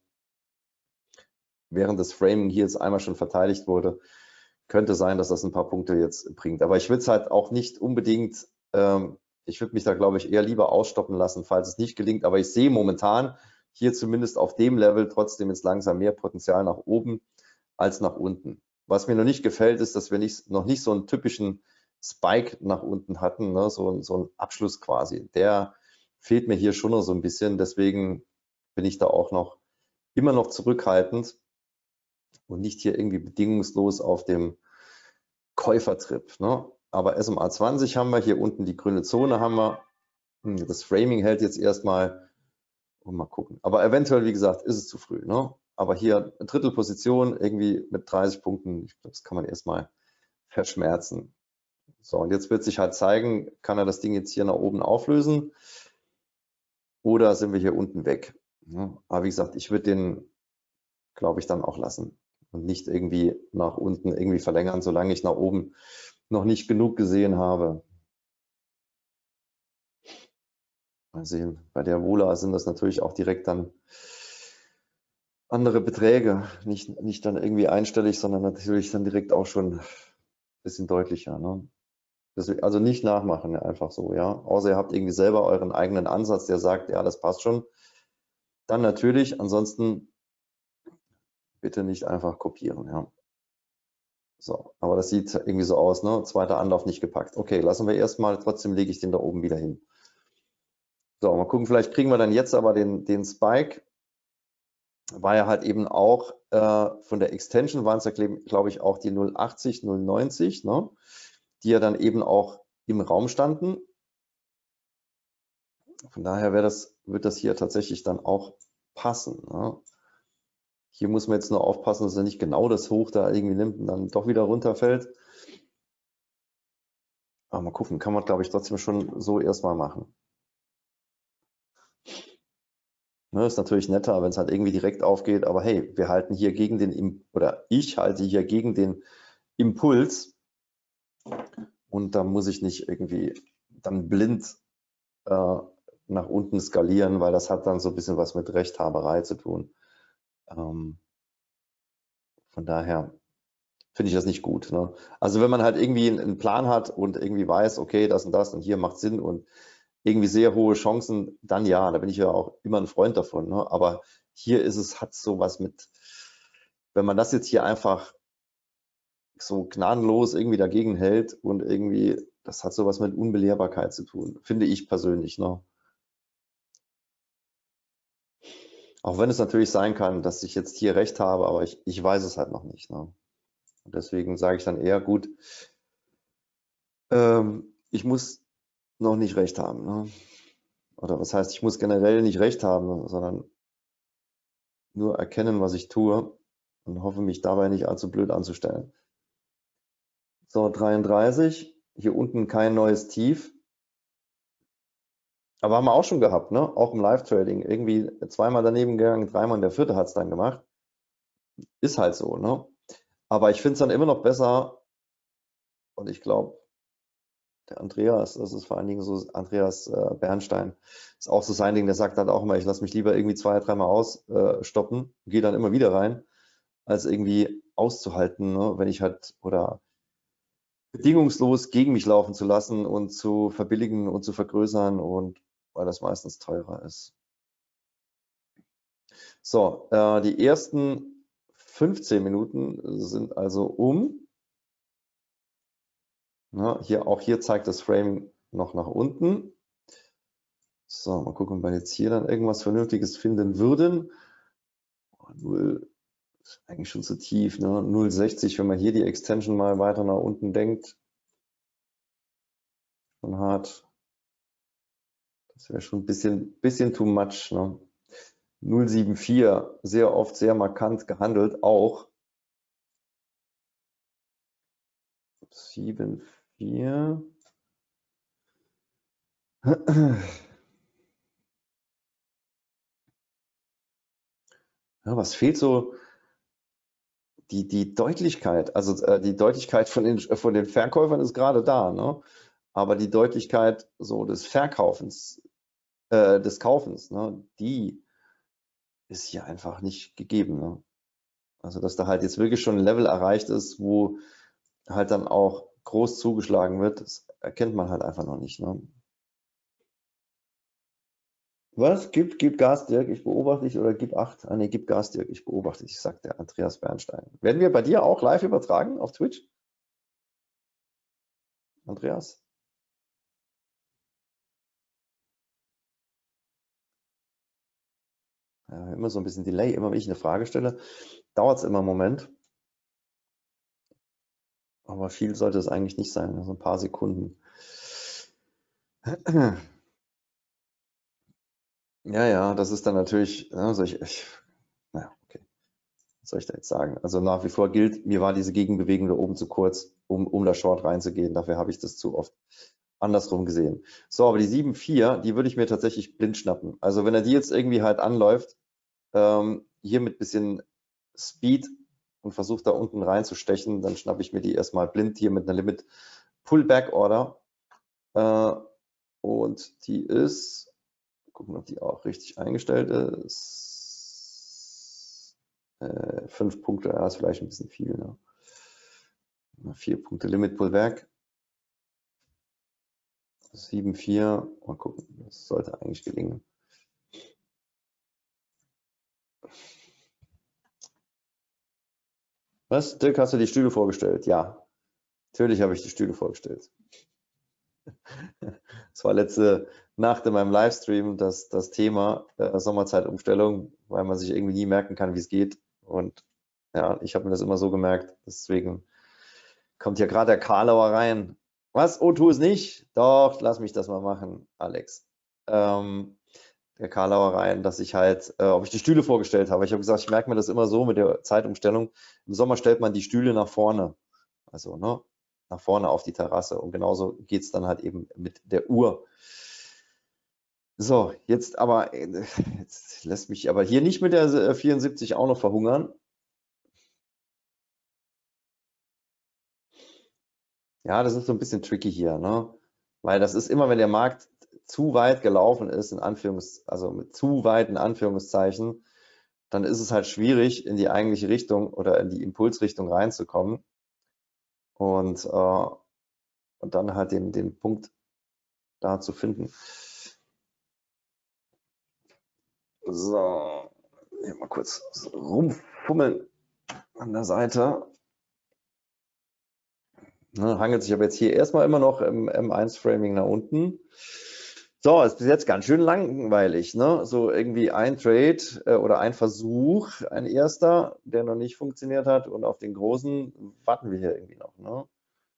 während das Framing hier jetzt einmal schon verteidigt wurde, könnte sein, dass das ein paar Punkte jetzt bringt. Aber ich würde es halt auch nicht unbedingt, ich würde mich da, glaube ich, eher lieber ausstoppen lassen, falls es nicht gelingt. Aber ich sehe momentan hier zumindest auf dem Level trotzdem jetzt langsam mehr Potenzial nach oben als nach unten. Was mir noch nicht gefällt, ist, dass wir noch nicht so einen typischen Spike nach unten hatten, ne? So ein Abschluss quasi. Der fehlt mir hier schon noch so ein bisschen. Deswegen bin ich da auch immer noch zurückhaltend und nicht hier irgendwie bedingungslos auf dem Käufertrip. Ne? Aber SMA 20 haben wir, hier unten die grüne Zone haben wir. Das Framing hält jetzt erstmal. Mal gucken. Aber eventuell, wie gesagt, ist es zu früh. Ne? Aber hier eine Drittelposition irgendwie mit 30 Punkten, ich glaube, das kann man erstmal verschmerzen. So, und jetzt wird sich halt zeigen, kann er das Ding jetzt hier nach oben auflösen oder sind wir hier unten weg. Ne? Aber wie gesagt, ich würde den, glaube ich, dann auch lassen und nicht irgendwie nach unten irgendwie verlängern, solange ich nach oben noch nicht genug gesehen habe. Mal sehen, bei der Vola sind das natürlich auch direkt dann andere Beträge, nicht dann irgendwie einstellig, sondern natürlich dann direkt auch schon ein bisschen deutlicher. Ne? Deswegen, also nicht nachmachen, einfach so, ja. Außer ihr habt irgendwie selber euren eigenen Ansatz, der sagt, ja, das passt schon. Dann natürlich, ansonsten bitte nicht einfach kopieren, ja. So, aber das sieht irgendwie so aus, ne? Zweiter Anlauf nicht gepackt. Okay, lassen wir erstmal, trotzdem lege ich den da oben wieder hin. So, mal gucken, vielleicht kriegen wir dann jetzt aber den Spike. War ja halt eben auch von der Extension waren es ja, glaube ich, auch die 080, 090, ne? Die ja dann eben auch im Raum standen. Von daher wird das hier tatsächlich dann auch passen. Ne? Hier muss man jetzt nur aufpassen, dass er nicht genau das Hoch da irgendwie nimmt und dann doch wieder runterfällt. Aber mal gucken, kann man, glaube ich, trotzdem schon so erstmal machen. Ne, ist natürlich netter, wenn es halt irgendwie direkt aufgeht, aber hey, wir halten hier gegen oder ich halte hier gegen den Impuls und da muss ich nicht irgendwie dann blind nach unten skalieren, weil das hat dann so ein bisschen was mit Rechthaberei zu tun. Von daher finde ich das nicht gut. Ne? Also wenn man halt irgendwie einen Plan hat und irgendwie weiß, okay, das und hier macht Sinn und irgendwie sehr hohe Chancen, dann ja, da bin ich ja auch immer ein Freund davon. Ne? Aber hier hat so was mit, wenn man das jetzt hier einfach so gnadenlos irgendwie dagegen hält und irgendwie, das hat so was mit Unbelehrbarkeit zu tun, finde ich persönlich. Ne? Auch wenn es natürlich sein kann, dass ich jetzt hier recht habe, aber ich weiß es halt noch nicht. Ne? Und deswegen sage ich dann eher, gut, ich muss noch nicht recht haben. Ne? Oder was heißt, ich muss generell nicht recht haben, sondern nur erkennen, was ich tue und hoffe, mich dabei nicht allzu blöd anzustellen. So, 33, hier unten kein neues Tief. Aber haben wir auch schon gehabt, ne? Auch im Live-Trading. Irgendwie zweimal daneben gegangen, dreimal, der vierte hat es dann gemacht. Ist halt so, ne? Aber ich finde es dann immer noch besser und ich glaube, der Andreas, das ist vor allen Dingen so Andreas Bernstein, ist auch so sein Ding, der sagt halt auch immer, ich lasse mich lieber irgendwie 2, 3 Mal ausstoppen, gehe dann immer wieder rein, als irgendwie auszuhalten, ne? Wenn ich halt oder bedingungslos gegen mich laufen zu lassen und zu verbilligen und zu vergrößern und weil das meistens teurer ist. So, die ersten 15 Minuten sind also um. Ja, hier zeigt das Framing noch nach unten. So, mal gucken, ob wir jetzt hier dann irgendwas Vernünftiges finden würden. 0 ist eigentlich schon zu tief, ne? 0,60, wenn man hier die Extension mal weiter nach unten denkt. Schon hart. Das wäre schon ein bisschen too much, ne? 0,74, sehr oft sehr markant gehandelt, auch. 7,4. Ja, was fehlt so? Die Deutlichkeit, also die Deutlichkeit von den Verkäufern ist gerade da, ne? Aber die Deutlichkeit so des Verkaufens, des Kaufens, ne, die ist hier einfach nicht gegeben, ne? Also dass da halt jetzt wirklich schon ein Level erreicht ist, wo halt dann auch groß zugeschlagen wird, das erkennt man halt einfach noch nicht, ne? Was? Gib Gas, Dirk, ich beobachte dich, oder gib 8? Ah, nee, gib Gas, Dirk, ich beobachte dich, sagt der Andreas Bernstein. Werden wir bei dir auch live übertragen auf Twitch? Andreas? Ja, immer so ein bisschen Delay, immer wenn ich eine Frage stelle, dauert es immer einen Moment. Aber viel sollte es eigentlich nicht sein, so ein paar Sekunden. Ja, das ist dann natürlich, also naja, okay, was soll ich da jetzt sagen? Also nach wie vor gilt, mir war diese Gegenbewegung da oben zu kurz, um da Short reinzugehen. Dafür habe ich das zu oft andersrum gesehen. So, aber die 7,4, die würde ich mir tatsächlich blind schnappen. Also wenn er die jetzt irgendwie halt anläuft, hier mit bisschen Speed und versucht da unten reinzustechen, dann schnappe ich mir die erstmal blind hier mit einer Limit Pullback Order. Und die ist, gucken, ob die auch richtig eingestellt ist. 5 Punkte, ja, ist vielleicht ein bisschen viel. Ne? 4 Punkte Limit Pullback. 7,4. Mal gucken, das sollte eigentlich gelingen. Was? Dirk, hast du die Stühle vorgestellt? Ja, natürlich habe ich die Stühle vorgestellt. Das war letzte Nacht in meinem Livestream das Thema Sommerzeitumstellung, weil man sich irgendwie nie merken kann, wie es geht. Und ja, ich habe mir das immer so gemerkt. Deswegen kommt hier gerade der Karlauer rein. Was? Oh, tu es nicht? Doch, lass mich das mal machen, Alex. Der Karlauer rein, dass ich halt, ob ich die Stühle vorgestellt habe. Ich habe gesagt, ich merke mir das immer so mit der Zeitumstellung. Im Sommer stellt man die Stühle nach vorne. Also, ne, nach vorne auf die Terrasse. Und genauso geht es dann halt eben mit der Uhr. So, jetzt lässt mich aber hier nicht mit der 74 auch noch verhungern. Ja, das ist so ein bisschen tricky hier, ne? Weil das ist immer, wenn der Markt zu weit gelaufen ist, also mit zu weit in Anführungszeichen, dann ist es halt schwierig, in die eigentliche Richtung oder in die Impulsrichtung reinzukommen und dann halt den Punkt da zu finden. So, hier mal kurz rumfummeln an der Seite. Ne, hangelt sich aber jetzt hier erstmal immer noch im M1-Framing nach unten. So, ist bis jetzt ganz schön langweilig, ne? So irgendwie ein Trade oder ein Versuch, ein erster, der noch nicht funktioniert hat, und auf den großen warten wir hier irgendwie noch, ne?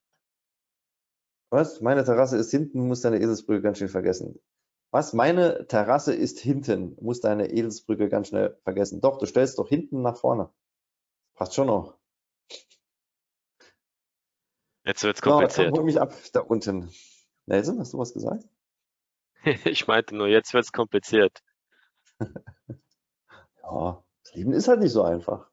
Was? Meine Terrasse ist hinten, muss deine Eselsbrücke ganz schön vergessen. Was? Meine Terrasse ist hinten, muss deine Eselsbrücke ganz schnell vergessen. Doch, du stellst doch hinten nach vorne. Passt schon noch. Jetzt wird's So, komm, kompliziert. hol mich ab da unten. Nelson, hast du was gesagt? Ich meinte nur, jetzt wird's kompliziert. Ja, das Leben ist halt nicht so einfach.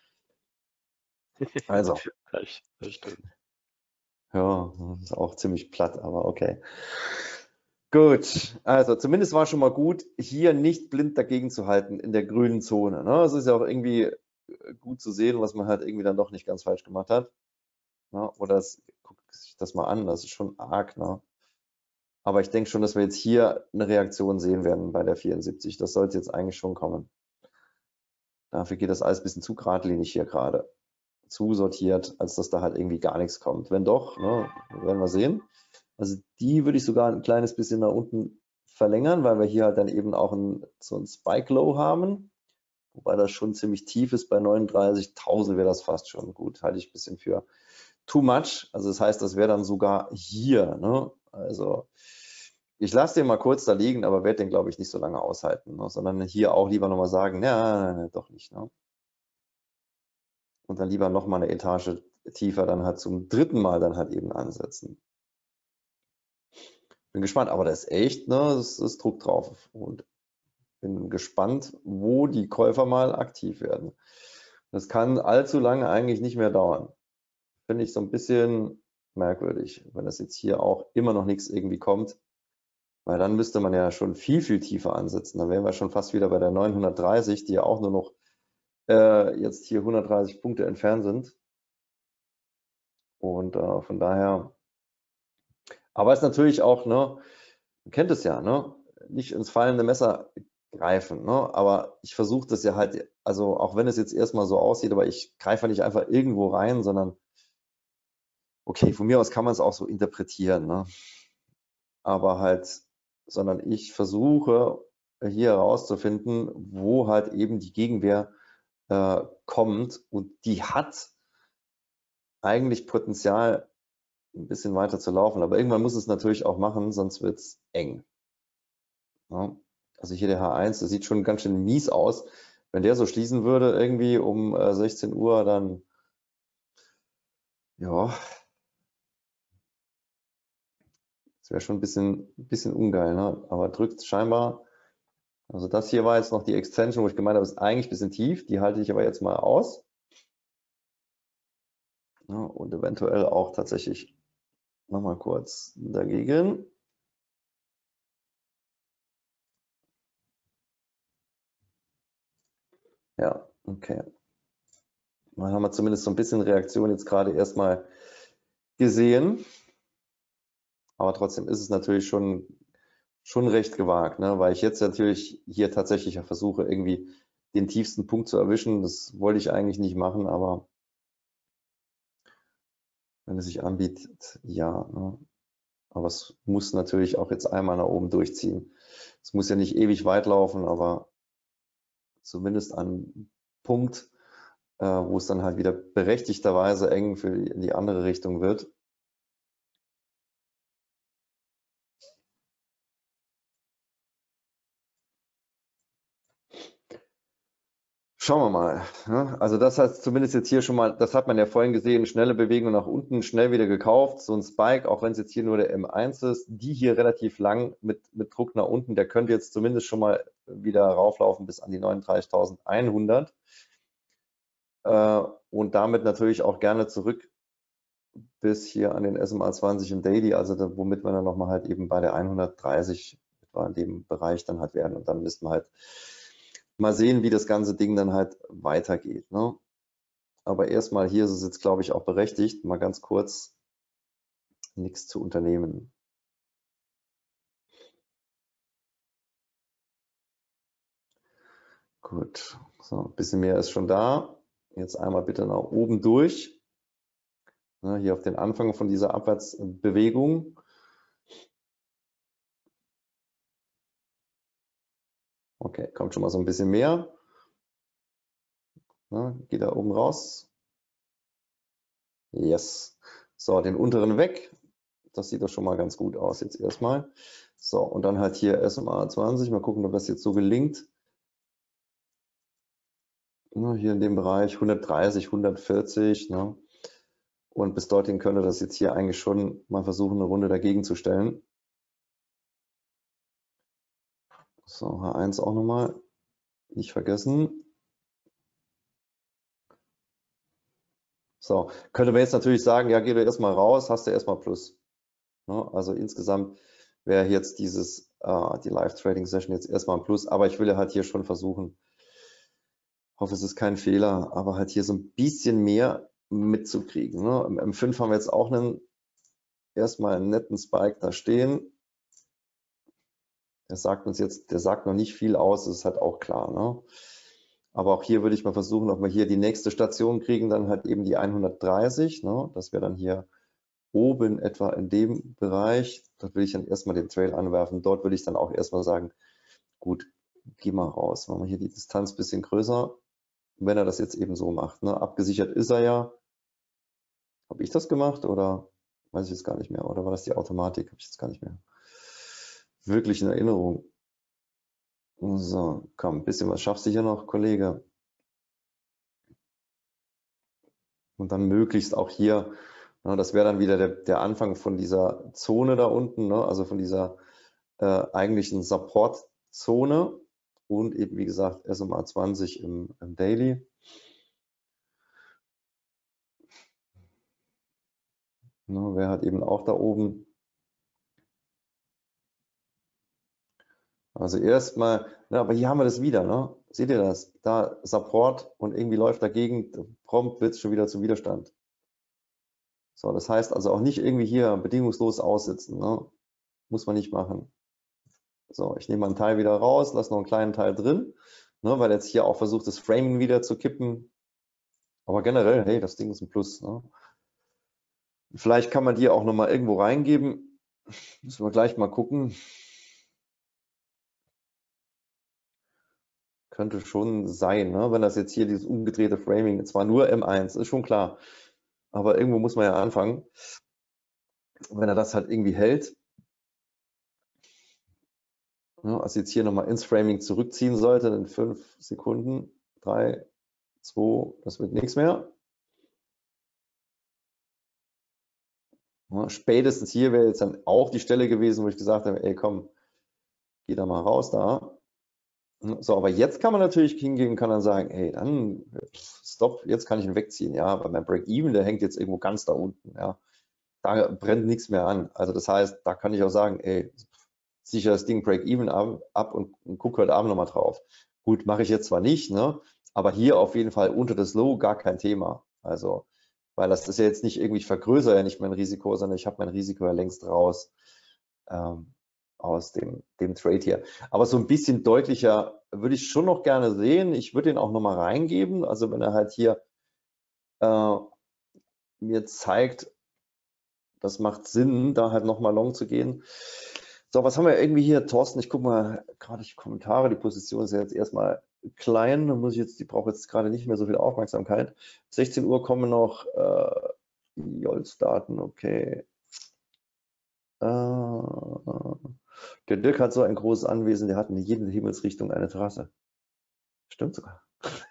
Also, Das stimmt. ja, das ist auch ziemlich platt, aber okay. Gut, also zumindest war schon mal gut, hier nicht blind dagegen zu halten in der grünen Zone. Ne? Es ist ja auch irgendwie gut zu sehen, was man halt irgendwie dann doch nicht ganz falsch gemacht hat. Ne? Oder guck sich das mal an, das ist schon arg. Ne? Aber ich denke schon, dass wir jetzt hier eine Reaktion sehen werden bei der 74. Das sollte jetzt eigentlich schon kommen. Dafür geht das alles ein bisschen zu geradlinig hier gerade. zusortiert, als dass da halt irgendwie gar nichts kommt. Wenn doch, ne, werden wir sehen. Also die würde ich sogar ein kleines bisschen nach unten verlängern, weil wir hier halt dann eben auch so ein Spike Low haben. Wobei das schon ziemlich tief ist. Bei 39.000 wäre das fast schon gut. Halte ich ein bisschen für too much. Also das heißt, das wäre dann sogar hier. Ne? Also ich lasse den mal kurz da liegen, aber werde den, glaube ich, nicht so lange aushalten. Ne? Sondern hier auch lieber nochmal sagen, ja, nein, doch nicht. Ne? Und dann lieber nochmal eine Etage tiefer dann halt zum dritten Mal dann halt eben ansetzen. Bin gespannt, aber das ist echt, ne, das ist Druck drauf. Und bin gespannt, wo die Käufer mal aktiv werden. Das kann allzu lange eigentlich nicht mehr dauern. Finde ich so ein bisschen merkwürdig, wenn das jetzt hier auch immer noch nichts irgendwie kommt, weil dann müsste man ja schon viel, viel tiefer ansetzen. Dann wären wir schon fast wieder bei der 930, die ja auch nur noch jetzt hier 130 Punkte entfernt sind. Und von daher, aber es ist natürlich auch, ne, man kennt es ja, ne, nicht ins fallende Messer greifen, ne, aber ich versuche das ja halt, also auch wenn es jetzt erstmal so aussieht, aber ich greife nicht einfach irgendwo rein, sondern okay, von mir aus kann man es auch so interpretieren, ne, aber halt, sondern ich versuche hier herauszufinden, wo halt eben die Gegenwehr kommt, und die hat eigentlich Potenzial, ein bisschen weiter zu laufen, aber irgendwann muss es natürlich auch machen, sonst wird es eng. Ja, also hier der H1, das sieht schon ganz schön mies aus. Wenn der so schließen würde, irgendwie um 16 Uhr, dann ja, das wäre schon ein bisschen ungeil, ne? Aber drückt scheinbar, also das hier war jetzt noch die Extension, wo ich gemeint habe, ist eigentlich ein bisschen tief, die halte ich aber jetzt mal aus. Ja, und eventuell auch tatsächlich nochmal kurz dagegen. Ja, okay. Dann haben wir zumindest so ein bisschen Reaktion jetzt gerade erstmal gesehen. Aber trotzdem ist es natürlich schon recht gewagt, ne? Weil ich jetzt natürlich hier tatsächlich versuche, irgendwie den tiefsten Punkt zu erwischen. Das wollte ich eigentlich nicht machen, aber wenn es sich anbietet, ja. Ne? Aber es muss natürlich auch jetzt einmal nach oben durchziehen. Es muss ja nicht ewig weit laufen, aber zumindest an einem Punkt, wo es dann halt wieder berechtigterweise eng in die andere Richtung wird. Schauen wir mal. Ne? Also das heißt zumindest jetzt hier schon mal, das hat man ja vorhin gesehen, schnelle Bewegung nach unten, schnell wieder gekauft. So ein Spike, auch wenn es jetzt hier nur der M1 ist, die hier relativ lang mit Druck nach unten, der könnte jetzt zumindest schon mal wieder rauflaufen bis an die 39.100. Und damit natürlich auch gerne zurück bis hier an den SMA 20 im Daily, also da, womit wir dann nochmal halt eben bei der 130 etwa in dem Bereich dann halt werden. Und dann müssten wir halt mal sehen, wie das ganze Ding dann halt weitergeht. Ne? Aber erstmal hier ist es jetzt, glaube ich, auch berechtigt, mal ganz kurz nichts zu unternehmen. Gut, so ein bisschen mehr ist schon da. Jetzt einmal bitte nach oben durch. Ne, hier auf den Anfang von dieser Abwärtsbewegung. Okay, kommt schon mal so ein bisschen mehr. Ne, geht da oben raus. Yes. So, den unteren weg. Das sieht doch schon mal ganz gut aus jetzt erstmal. So, und dann halt hier SMA 20. Mal gucken, ob das jetzt so gelingt. Ne, hier in dem Bereich 130, 140. Ne? Und bis dorthin könnte das jetzt hier eigentlich schon mal versuchen, eine Runde dagegen zu stellen. So, H1 auch nochmal. Nicht vergessen. So, könnte man jetzt natürlich sagen, ja, geh du erstmal raus, hast du erstmal Plus. Ne? Also insgesamt wäre jetzt die Live-Trading-Session jetzt erstmal ein Plus, aber ich will ja halt hier schon versuchen, hoffe, es ist kein Fehler, aber halt hier so ein bisschen mehr mitzukriegen. Ne? Im M5 haben wir jetzt auch erstmal einen netten Spike da stehen. Der sagt uns jetzt, der sagt noch nicht viel aus, das ist halt auch klar. Ne? Aber auch hier würde ich mal versuchen, ob wir hier die nächste Station kriegen, dann halt eben die 130. Ne? Das wäre dann hier oben etwa in dem Bereich. Da will ich dann erstmal den Trail anwerfen. Dort würde ich dann auch erstmal sagen, gut, geh mal raus. Machen wir hier die Distanz ein bisschen größer, wenn er das jetzt eben so macht. Ne? Abgesichert ist er ja. Habe ich das gemacht oder weiß ich jetzt gar nicht mehr? Oder war das die Automatik? Habe ich jetzt gar nicht mehr wirklich in Erinnerung. So, komm, ein bisschen was schaffst du hier noch, Kollege. Und dann möglichst auch hier, ne, das wäre dann wieder der Anfang von dieser Zone da unten, ne, also von dieser eigentlichen Support-Zone und eben, wie gesagt, SMA 20 im Daily. Ne, wäre halt eben auch da oben. Also erstmal, ne, aber hier haben wir das wieder, ne? Seht ihr das? Da Support und irgendwie läuft dagegen, prompt wird es schon wieder zum Widerstand. So, das heißt also auch nicht irgendwie hier bedingungslos aussitzen, ne? Muss man nicht machen. So, ich nehme mal einen Teil wieder raus, lasse noch einen kleinen Teil drin, ne, weil jetzt hier auch versucht, das Framing wieder zu kippen. Aber generell, hey, das Ding ist ein Plus. Ne? Vielleicht kann man die auch nochmal irgendwo reingeben. Müssen wir gleich mal gucken. Könnte schon sein, ne? Wenn das jetzt hier dieses umgedrehte Framing, zwar nur M1, ist schon klar. Aber irgendwo muss man ja anfangen. Wenn er das halt irgendwie hält, ne, also jetzt hier nochmal ins Framing zurückziehen sollte, in 5 Sekunden, 3, 2, das wird nichts mehr. Ja, spätestens hier wäre jetzt dann auch die Stelle gewesen, wo ich gesagt habe, ey komm, geh da mal raus da. So, aber jetzt kann man natürlich hingehen und kann dann sagen, ey, dann stopp, jetzt kann ich ihn wegziehen, ja, weil mein Break-Even, der hängt jetzt irgendwo ganz da unten, ja. Da brennt nichts mehr an. Also das heißt, da kann ich auch sagen, ey, sichere das Ding Break-Even ab und guck heute Abend nochmal drauf. Gut, mache ich jetzt zwar nicht, ne, aber hier auf jeden Fall unter das Low gar kein Thema. Also, weil das ist ja jetzt nicht irgendwie, ich vergrößere ja nicht mein Risiko, sondern ich habe mein Risiko ja längst raus aus dem Trade hier. Aber so ein bisschen deutlicher würde ich schon noch gerne sehen. Ich würde ihn auch nochmal reingeben. Also wenn er halt hier mir zeigt, das macht Sinn, da halt nochmal long zu gehen. So, was haben wir irgendwie hier, Thorsten? Ich gucke mal gerade die Kommentare. Die Position ist ja jetzt erstmal klein. Da muss ich jetzt, die braucht jetzt gerade nicht mehr so viel Aufmerksamkeit. 16 Uhr kommen noch Jolz-Daten, okay. Der Dirk hat so ein großes Anwesen, der hat in jede Himmelsrichtung eine Terrasse. Stimmt sogar.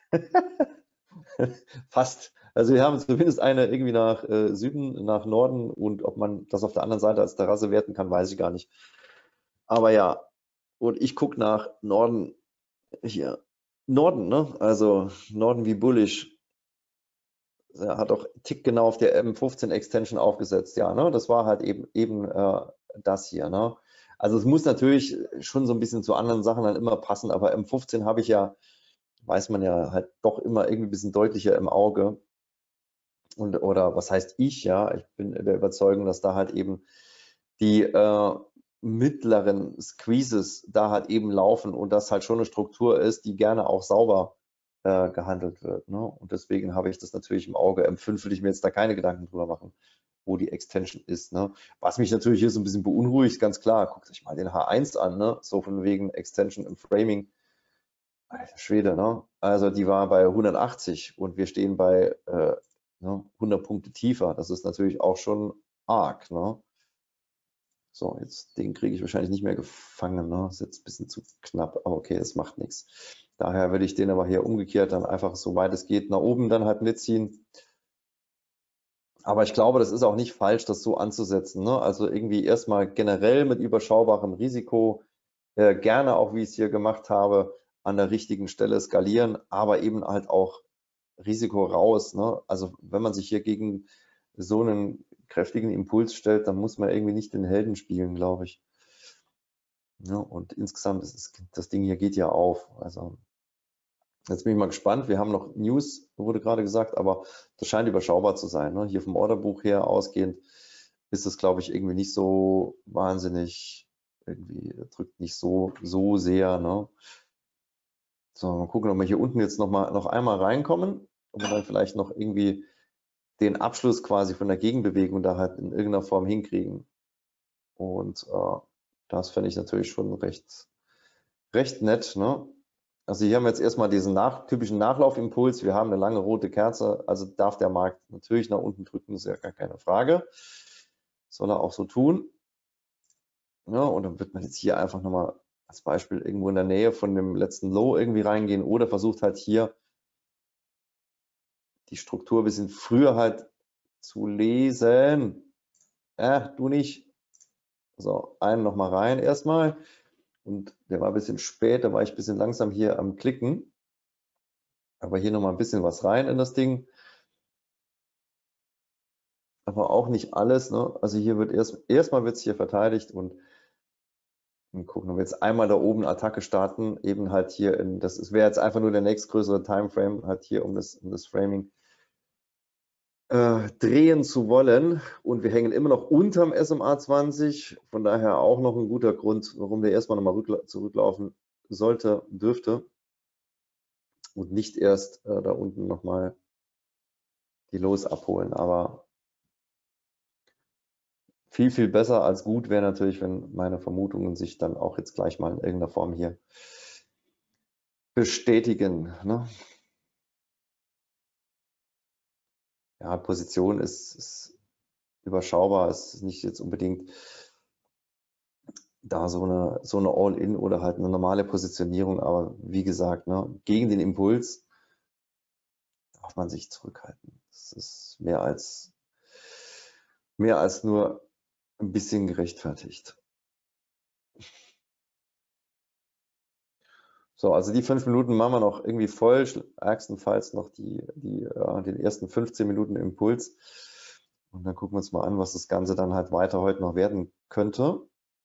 Fast. Also wir haben zumindest eine irgendwie nach Süden, nach Norden und ob man das auf der anderen Seite als Terrasse werten kann, weiß ich gar nicht. Aber ja, und ich gucke nach Norden hier. Norden, ne? Also Norden wie bullish. Er hat auch tickgenau auf der M15 Extension aufgesetzt, ja, ne? Das war halt eben das hier, ne? Also es muss natürlich schon so ein bisschen zu anderen Sachen dann immer passen, aber M15 habe ich ja, weiß man ja halt doch immer irgendwie ein bisschen deutlicher im Auge. Und, oder was heißt ich, ja, ich bin der Überzeugung, dass da halt eben die mittleren Squeezes da halt eben laufen und das halt schon eine Struktur ist, die gerne auch sauber gehandelt wird. Ne? Und deswegen habe ich das natürlich im Auge. M5 will ich mir jetzt da keine Gedanken drüber machen, wo die Extension ist. Ne? Was mich natürlich hier so ein bisschen beunruhigt, ganz klar, guckt euch mal den H1 an, ne? So von wegen Extension im Framing. Alter Schwede, ne? Also die war bei 180 und wir stehen bei 100 Punkte tiefer. Das ist natürlich auch schon arg. Ne? So, jetzt den kriege ich wahrscheinlich nicht mehr gefangen. Ne? Ist jetzt ein bisschen zu knapp, aber okay, das macht nichts. Daher würde ich den aber hier umgekehrt dann einfach, so weit es geht, nach oben dann halt mitziehen. Aber ich glaube, das ist auch nicht falsch, das so anzusetzen. Ne? Also irgendwie erstmal generell mit überschaubarem Risiko, gerne auch, wie ich es hier gemacht habe, an der richtigen Stelle skalieren, aber eben halt auch Risiko raus. Ne? Also wenn man sich hier gegen so einen kräftigen Impuls stellt, dann muss man irgendwie nicht den Helden spielen, glaube ich. Ja, und insgesamt ist das Ding hier geht ja auf. Also jetzt bin ich mal gespannt. Wir haben noch News, wurde gerade gesagt, aber das scheint überschaubar zu sein. Ne? Hier vom Orderbuch her ausgehend ist es, glaube ich, irgendwie nicht so wahnsinnig, irgendwie drückt nicht so sehr. Ne? So, mal gucken, ob wir hier unten jetzt noch einmal reinkommen, ob wir dann vielleicht noch irgendwie den Abschluss quasi von der Gegenbewegung da halt in irgendeiner Form hinkriegen. Und das fände ich natürlich schon recht nett. Ne? Also hier haben wir jetzt erstmal diesen typischen Nachlaufimpuls. Wir haben eine lange rote Kerze, also darf der Markt natürlich nach unten drücken, ist ja gar keine Frage. Soll er auch so tun. Ja, und dann wird man jetzt hier einfach nochmal als Beispiel irgendwo in der Nähe von dem letzten Low irgendwie reingehen oder versucht halt hier die Struktur ein bisschen früher halt zu lesen. Du nicht. So, einen nochmal rein erstmal. Und der war ein bisschen spät, da war ich ein bisschen langsam hier am Klicken. Aber hier nochmal ein bisschen was rein in das Ding. Aber auch nicht alles. Ne? Also hier wird erstmal wird es hier verteidigt und gucken, ob wir jetzt einmal da oben Attacke starten, eben halt hier das wäre jetzt einfach nur der nächstgrößere Timeframe, halt hier um das Framing drehen zu wollen. Und wir hängen immer noch unterm SMA 20, von daher auch noch ein guter Grund, warum wir erstmal nochmal zurücklaufen dürfte und nicht erst da unten nochmal die Lows abholen. Aber viel besser als gut wäre natürlich, wenn meine Vermutungen sich dann auch jetzt gleich mal in irgendeiner Form hier bestätigen. Ne? Ja, Position ist überschaubar, ist nicht jetzt unbedingt da so eine All-In oder halt eine normale Positionierung, aber wie gesagt, ne, gegen den Impuls darf man sich zurückhalten. Das ist mehr als nur ein bisschen gerechtfertigt. So, also die 5 Minuten machen wir noch irgendwie voll, ärgstenfalls noch den ersten 15 Minuten Impuls. Und dann gucken wir uns mal an, was das Ganze dann halt weiter heute noch werden könnte.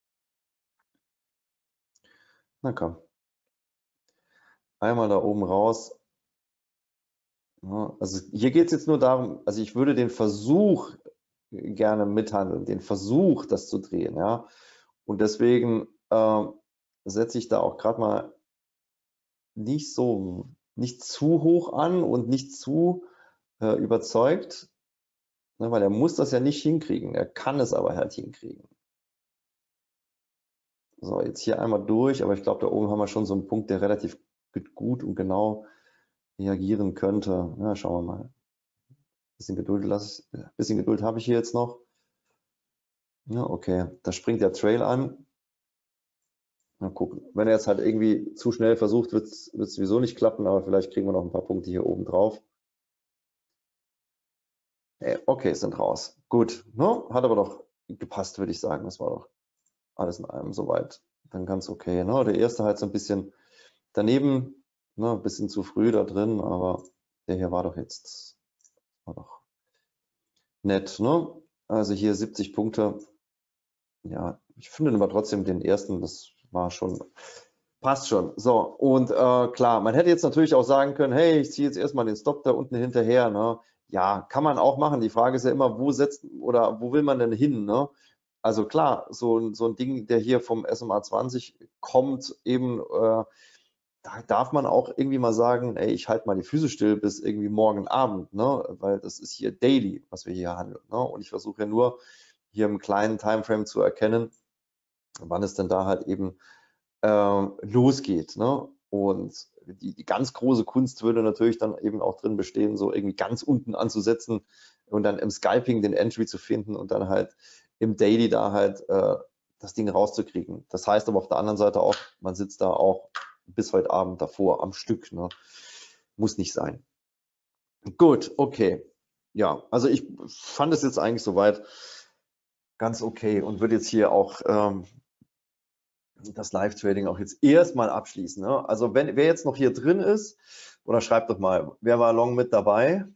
Na komm. Einmal da oben raus. Ja, also hier geht es jetzt nur darum, also ich würde den Versuch gerne mithandeln, den Versuch, das zu drehen. Ja? Und deswegen setze ich da auch gerade mal nicht zu hoch an und nicht zu überzeugt, ne, weil er muss das ja nicht hinkriegen. Er kann es aber halt hinkriegen. So, jetzt hier einmal durch, aber ich glaube, da oben haben wir schon so einen Punkt, der relativ gut und genau reagieren könnte. Ja, schauen wir mal. Bisschen Geduld habe ich hier jetzt noch. Ja, okay, da springt der Trail an. Mal gucken. Wenn er jetzt halt irgendwie zu schnell versucht, wird es sowieso nicht klappen, aber vielleicht kriegen wir noch ein paar Punkte hier oben drauf. Okay, sind raus. Gut, ne? Hat aber doch gepasst, würde ich sagen. Das war doch alles in allem soweit. Dann ganz okay. Ne? Der erste halt so ein bisschen daneben, ne? Ein bisschen zu früh da drin, aber der hier war doch nett. Ne? Also hier 70 Punkte. Ja, ich finde aber trotzdem den ersten, das war schon, passt schon. So, und klar, man hätte jetzt natürlich auch sagen können, hey, ich ziehe jetzt erstmal den Stop da unten hinterher. Ne? Ja, kann man auch machen. Die Frage ist ja immer, wo will man denn hin? Ne? Also klar, so ein Ding, der hier vom SMA 20 kommt, eben, da darf man auch irgendwie mal sagen, ey, ich halte mal die Füße still bis irgendwie morgen Abend, ne? Weil das ist hier daily, was wir hier handeln. Ne? Und ich versuche ja nur, hier im kleinen Timeframe zu erkennen, wann es denn da halt eben losgeht. Ne? Und die ganz große Kunst würde natürlich dann eben auch drin bestehen, so irgendwie ganz unten anzusetzen und dann im Scalping den Entry zu finden und dann halt im Daily da halt das Ding rauszukriegen. Das heißt aber auf der anderen Seite auch, man sitzt da auch bis heute Abend davor am Stück. Ne? Muss nicht sein. Gut, okay. Ja, also ich fand es jetzt eigentlich soweit ganz okay und würde jetzt hier auch das Live-Trading auch jetzt erstmal abschließen. Ne? Also wer jetzt noch hier drin ist, oder schreibt doch mal, wer war long mit dabei?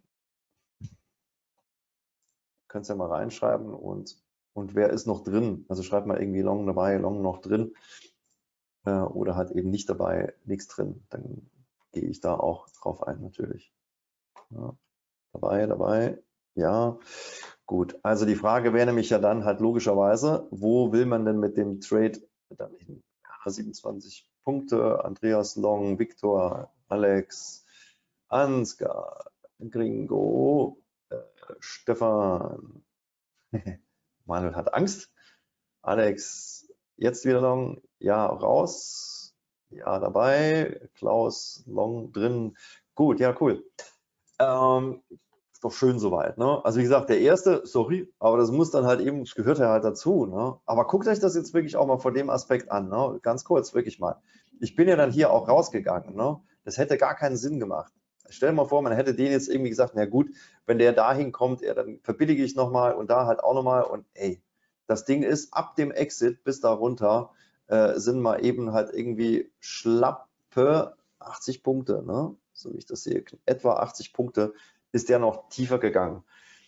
Könnt ihr ja mal reinschreiben und wer ist noch drin? Also schreibt mal irgendwie long dabei, long noch drin oder halt eben nicht dabei, nichts drin. Dann gehe ich da auch drauf ein natürlich. Ja, dabei, ja. Gut, also die Frage wäre nämlich ja dann halt logischerweise, wo will man denn mit dem Trade dann hin? 27 Punkte. Andreas Long, Viktor, Alex, Ansgar, Gringo, Stefan. Manuel hat Angst. Alex, jetzt wieder Long. Ja, raus. Ja, dabei. Klaus, Long drin. Gut, ja, cool. Ist doch schön soweit, ne? Also wie gesagt, der erste, sorry, aber das muss dann halt eben, das gehört ja halt dazu, ne? Aber guckt euch das jetzt wirklich auch mal von dem Aspekt an, ne? Ganz kurz, wirklich mal. Ich bin ja dann hier auch rausgegangen, ne? Das hätte gar keinen Sinn gemacht. Stell dir mal vor, man hätte denen jetzt irgendwie gesagt, na gut, wenn der da hinkommt, dann verbillige ich nochmal und da halt auch nochmal und ey, das Ding ist, ab dem Exit bis da runter sind mal eben halt irgendwie schlappe 80 Punkte, ne? So wie ich das sehe, etwa 80 Punkte ist der noch tiefer gegangen.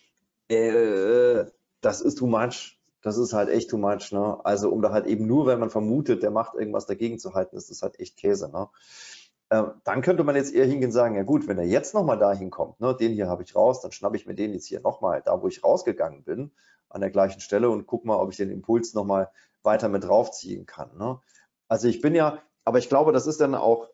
Das ist too much. Das ist halt echt too much. Ne? Also um da halt eben nur, wenn man vermutet, der macht irgendwas dagegen zu halten, ist das halt echt Käse. Ne? Dann könnte man jetzt eher hingehen und sagen, ja gut, wenn er jetzt nochmal dahin kommt, ne, den hier habe ich raus, dann schnappe ich mir den jetzt hier nochmal, da wo ich rausgegangen bin, an der gleichen Stelle und guck mal, ob ich den Impuls nochmal weiter mit draufziehen kann. Ne? Also ich bin ja, aber ich glaube, das ist dann auch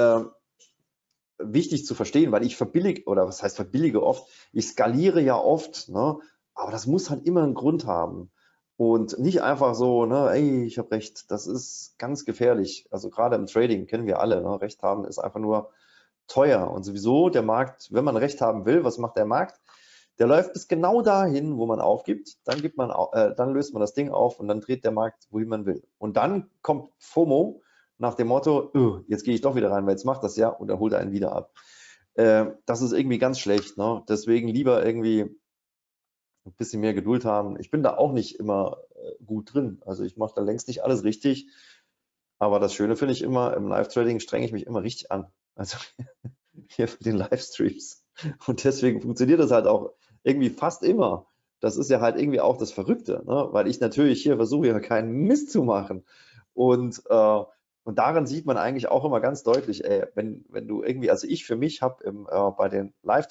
wichtig zu verstehen, weil ich verbillige, oder was heißt verbillige oft, ich skaliere ja oft, ne? Aber das muss halt immer einen Grund haben und nicht einfach so, ne, ey, ich habe recht, das ist ganz gefährlich. Also gerade im Trading kennen wir alle, ne? Recht haben ist einfach nur teuer und sowieso der Markt, wenn man Recht haben will, was macht der Markt? Der läuft bis genau dahin, wo man aufgibt, dann gibt man, dann löst man das Ding auf und dann dreht der Markt, wohin man will. Und dann kommt FOMO, nach dem Motto, jetzt gehe ich doch wieder rein, weil jetzt macht das ja und dann holt er einen wieder ab. Das ist irgendwie ganz schlecht. Ne? Deswegen lieber irgendwie ein bisschen mehr Geduld haben. Ich bin da auch nicht immer gut drin. Also ich mache da längst nicht alles richtig. Aber das Schöne finde ich immer, im Live-Trading strenge ich mich immer richtig an. Also hier für den Livestreams. Und deswegen funktioniert das halt auch irgendwie fast immer. Das ist ja halt irgendwie auch das Verrückte, ne? Weil ich natürlich hier versuche, ja keinen Mist zu machen. Und darin sieht man eigentlich auch immer ganz deutlich, ey, wenn du irgendwie, also ich für mich habe bei den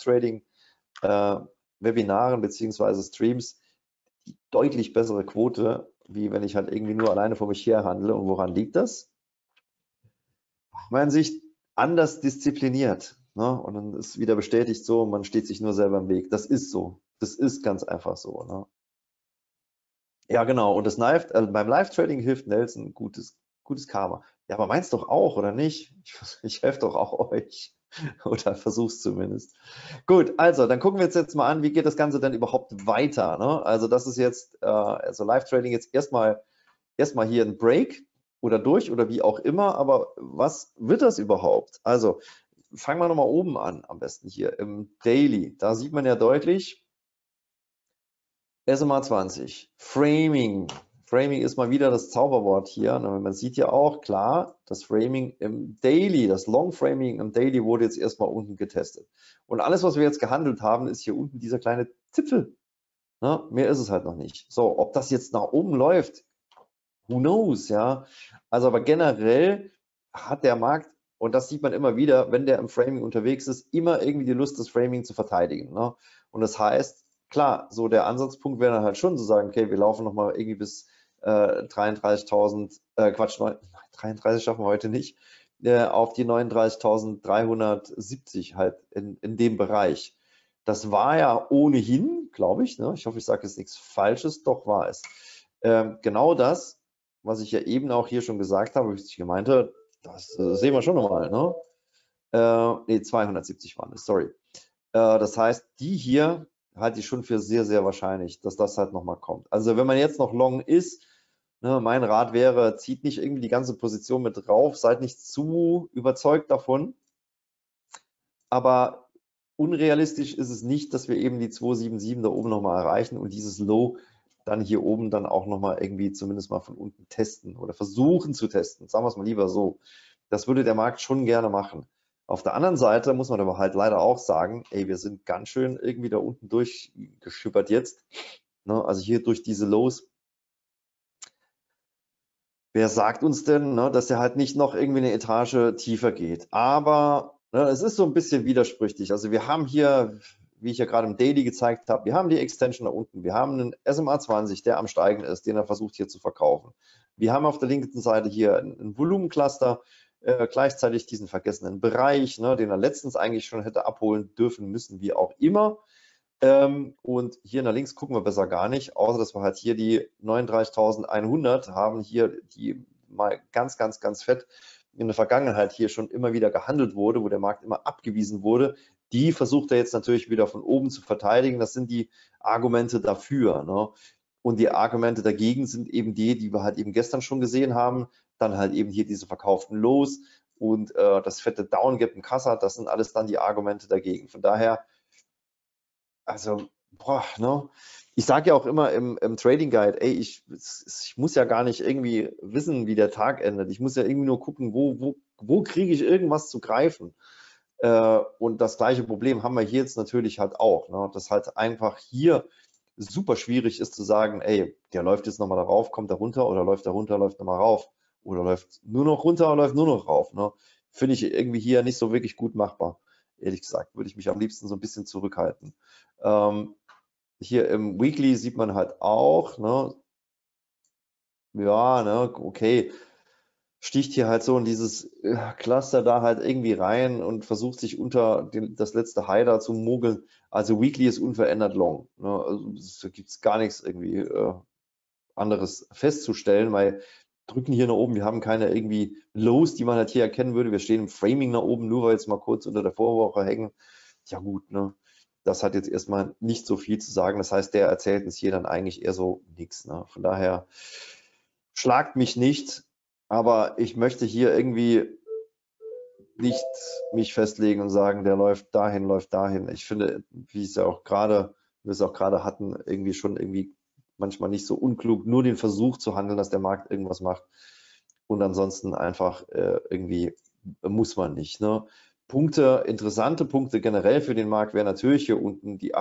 Live-Trading-Webinaren beziehungsweise Streams die deutlich bessere Quote, wie wenn ich halt irgendwie nur alleine vor mich her handle. Und woran liegt das? Man sich anders diszipliniert. Ne? Und dann ist wieder bestätigt so, man steht sich nur selber im Weg. Das ist so. Das ist ganz einfach so. Ne? Ja, genau. Und beim Live-Trading hilft Nelson gutes Karma. Ja, aber meinst doch auch, oder nicht? Ich helfe doch auch euch. Oder versuch's zumindest. Gut, also dann gucken wir uns jetzt mal an, wie geht das Ganze denn überhaupt weiter? Ne? Also das ist jetzt, also Live-Trading jetzt erstmal hier ein Break oder durch oder wie auch immer, aber was wird das überhaupt? Also fangen wir nochmal oben an, am besten hier im Daily. Da sieht man ja deutlich, SMA 20, Framing. Framing ist mal wieder das Zauberwort hier. Man sieht ja auch, klar, das Framing im Daily, das Long Framing im Daily wurde jetzt erstmal unten getestet. Und alles, was wir jetzt gehandelt haben, ist hier unten dieser kleine Zipfel. Ne? Mehr ist es halt noch nicht. So, ob das jetzt nach oben läuft, who knows, ja. Also aber generell hat der Markt, und das sieht man immer wieder, wenn der im Framing unterwegs ist, immer irgendwie die Lust, das Framing zu verteidigen. Ne? Und das heißt, klar, so der Ansatzpunkt wäre dann halt schon zu sagen, okay, wir laufen nochmal irgendwie bis 33.000, 33 schaffen wir heute nicht, auf die 39.370 halt in dem Bereich. Das war ja ohnehin, glaube ich, ne? Ich hoffe, ich sage jetzt nichts Falsches, doch war es. Genau das, was ich ja eben auch hier schon gesagt habe, wie ich gemeinte, das sehen wir schon nochmal, ne? Ne, 270 waren es, sorry. Das heißt, die hier halte ich schon für sehr, sehr wahrscheinlich, dass das halt nochmal kommt. Also wenn man jetzt noch long ist, ne, mein Rat wäre, zieht nicht irgendwie die ganze Position mit drauf, seid nicht zu überzeugt davon. Aber unrealistisch ist es nicht, dass wir eben die 277 da oben nochmal erreichen und dieses Low dann hier oben dann auch nochmal irgendwie zumindest mal von unten testen oder versuchen zu testen. Sagen wir es mal lieber so. Das würde der Markt schon gerne machen. Auf der anderen Seite muss man aber halt leider auch sagen, ey, wir sind ganz schön irgendwie da unten durchgeschippert jetzt. Ne? Also hier durch diese Lows. Wer sagt uns denn, ne, dass der halt nicht noch irgendwie eine Etage tiefer geht? Aber ne, es ist so ein bisschen widersprüchlich. Also wir haben hier, wie ich ja gerade im Daily gezeigt habe, wir haben die Extension da unten. Wir haben einen SMA 20, der am Steigen ist, den er versucht hier zu verkaufen. Wir haben auf der linken Seite hier ein Volumencluster, gleichzeitig diesen vergessenen Bereich, ne, den er letztens eigentlich schon hätte abholen dürfen müssen, wie auch immer. Und hier nach links gucken wir besser gar nicht, außer dass wir halt hier die 39.100 haben, hier die mal ganz, ganz, ganz fett in der Vergangenheit hier schon immer wieder gehandelt wurde, wo der Markt immer abgewiesen wurde. Die versucht er jetzt natürlich wieder von oben zu verteidigen. Das sind die Argumente dafür. Ne? Und die Argumente dagegen sind eben die wir halt eben gestern schon gesehen haben. Dann halt eben hier diese verkauften Lows und das fette Downgap im Kassa. Das sind alles dann die Argumente dagegen. Von daher, also, boah, ne? Ich sage ja auch immer im Trading Guide, ey, ich muss ja gar nicht irgendwie wissen, wie der Tag endet. Ich muss ja irgendwie nur gucken, wo kriege ich irgendwas zu greifen. Und das gleiche Problem haben wir hier jetzt natürlich halt auch, ne? Dass halt einfach hier super schwierig ist zu sagen, ey, der läuft jetzt nochmal darauf, kommt da runter oder läuft da runter, läuft nochmal rauf oder läuft nur noch runter oder läuft nur noch rauf. Ne? Finde ich irgendwie hier nicht so wirklich gut machbar. Ehrlich gesagt, würde ich mich am liebsten so ein bisschen zurückhalten. Hier im Weekly sieht man halt auch, ne, ja, ne, okay, sticht hier halt so in dieses Cluster da halt irgendwie rein und versucht sich unter das letzte High da zu mogeln. Also Weekly ist unverändert long. Ne? Also da gibt es gar nichts irgendwie anderes festzustellen, weil drücken hier nach oben, wir haben keine irgendwie Lows, die man halt hier erkennen würde. Wir stehen im Framing nach oben, nur weil wir jetzt mal kurz unter der Vorwoche hängen. Ja gut, ne? Das hat jetzt erstmal nicht so viel zu sagen. Das heißt, der erzählt uns hier dann eigentlich eher so nichts. Ne? Von daher schlagt mich nicht, aber ich möchte hier irgendwie nicht mich festlegen und sagen, der läuft dahin, läuft dahin. Ich finde, wie wir es auch gerade hatten, irgendwie schon irgendwie manchmal nicht so unklug, nur den Versuch zu handeln, dass der Markt irgendwas macht. Und ansonsten einfach irgendwie muss man nicht. Ne? Punkte, interessante Punkte generell für den Markt wäre natürlich hier unten die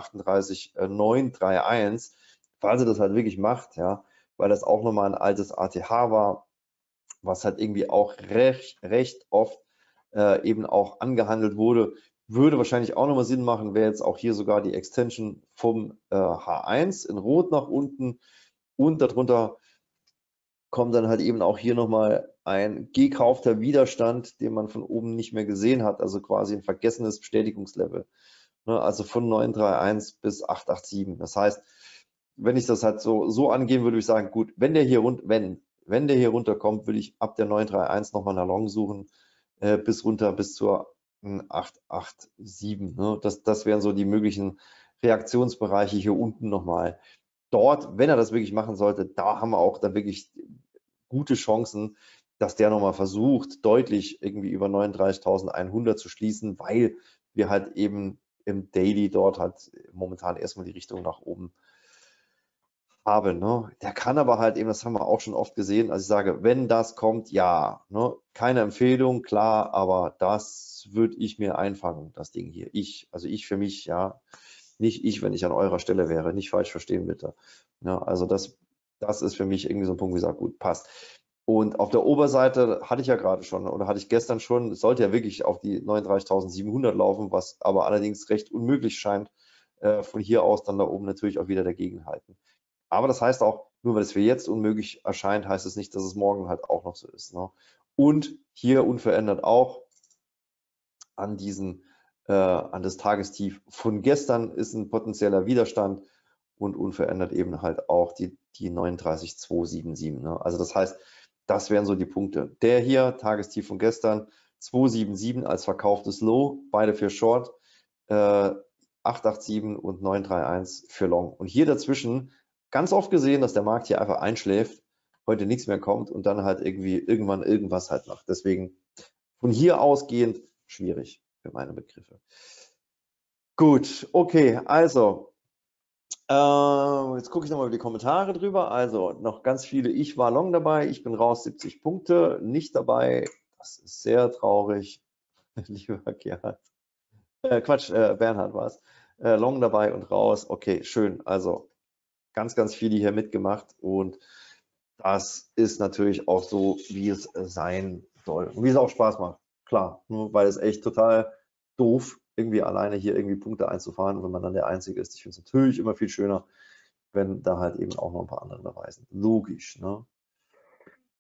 38,931, falls er das halt wirklich macht, ja, weil das auch nochmal ein altes ATH war, was halt irgendwie auch recht oft eben auch angehandelt wurde. Würde wahrscheinlich auch nochmal Sinn machen, wäre jetzt auch hier sogar die Extension vom H1 in Rot nach unten und darunter kommt dann halt eben auch hier nochmal ein gekaufter Widerstand, den man von oben nicht mehr gesehen hat, also quasi ein vergessenes Bestätigungslevel. Ne, also von 931 bis 887. Das heißt, wenn ich das halt so angehen würde, würde ich sagen, gut, wenn der hier wenn der hier runterkommt, würde ich ab der 931 nochmal eine Long suchen, bis runter bis zur 887. Ne? Das wären so die möglichen Reaktionsbereiche hier unten nochmal. Dort, wenn er das wirklich machen sollte, da haben wir auch dann wirklich gute Chancen, dass der nochmal versucht, deutlich irgendwie über 39.100 zu schließen, weil wir halt eben im Daily dort halt momentan erstmal die Richtung nach oben haben. Ne? Der kann aber halt eben, das haben wir auch schon oft gesehen, also ich sage, wenn das kommt, ja, ne? Keine Empfehlung, klar, aber das würde ich mir einfangen, das Ding hier. Also ich für mich, ja, nicht ich, wenn ich an eurer Stelle wäre, nicht falsch verstehen bitte. Ja, also das ist für mich irgendwie so ein Punkt, wo ich sage, gut, passt. Und auf der Oberseite hatte ich ja gerade schon oder hatte ich gestern schon, es sollte ja wirklich auf die 39.700 laufen, was aber allerdings recht unmöglich scheint, von hier aus dann da oben natürlich auch wieder dagegenhalten. Aber das heißt auch, nur weil es für jetzt unmöglich erscheint, heißt es nicht, dass es morgen halt auch noch so ist. Ne? Und hier unverändert auch an an das Tagestief von gestern ist ein potenzieller Widerstand und unverändert eben halt auch die 39,277. Ne? Also das heißt, das wären so die Punkte. Der hier, Tagestief von gestern, 277 als verkauftes Low, beide für Short, 887 und 931 für Long. Und hier dazwischen ganz oft gesehen, dass der Markt hier einfach einschläft, heute nichts mehr kommt und dann halt irgendwie irgendwann irgendwas halt macht. Deswegen von hier ausgehend schwierig für meine Begriffe. Gut, okay, also jetzt gucke ich nochmal über die Kommentare drüber. Also noch ganz viele, ich war long dabei, ich bin raus, 70 Punkte, nicht dabei, das ist sehr traurig, lieber Gerhard. Bernhard war es. Long dabei und raus, okay, schön, also ganz, ganz viele hier mitgemacht und das ist natürlich auch so, wie es sein soll und wie es auch Spaß macht, klar, nur weil es echt total doof irgendwie alleine hier irgendwie Punkte einzufahren, wenn man dann der Einzige ist. Ich finde es natürlich immer viel schöner, wenn da halt eben auch noch ein paar andere dabei sind. Logisch, ne?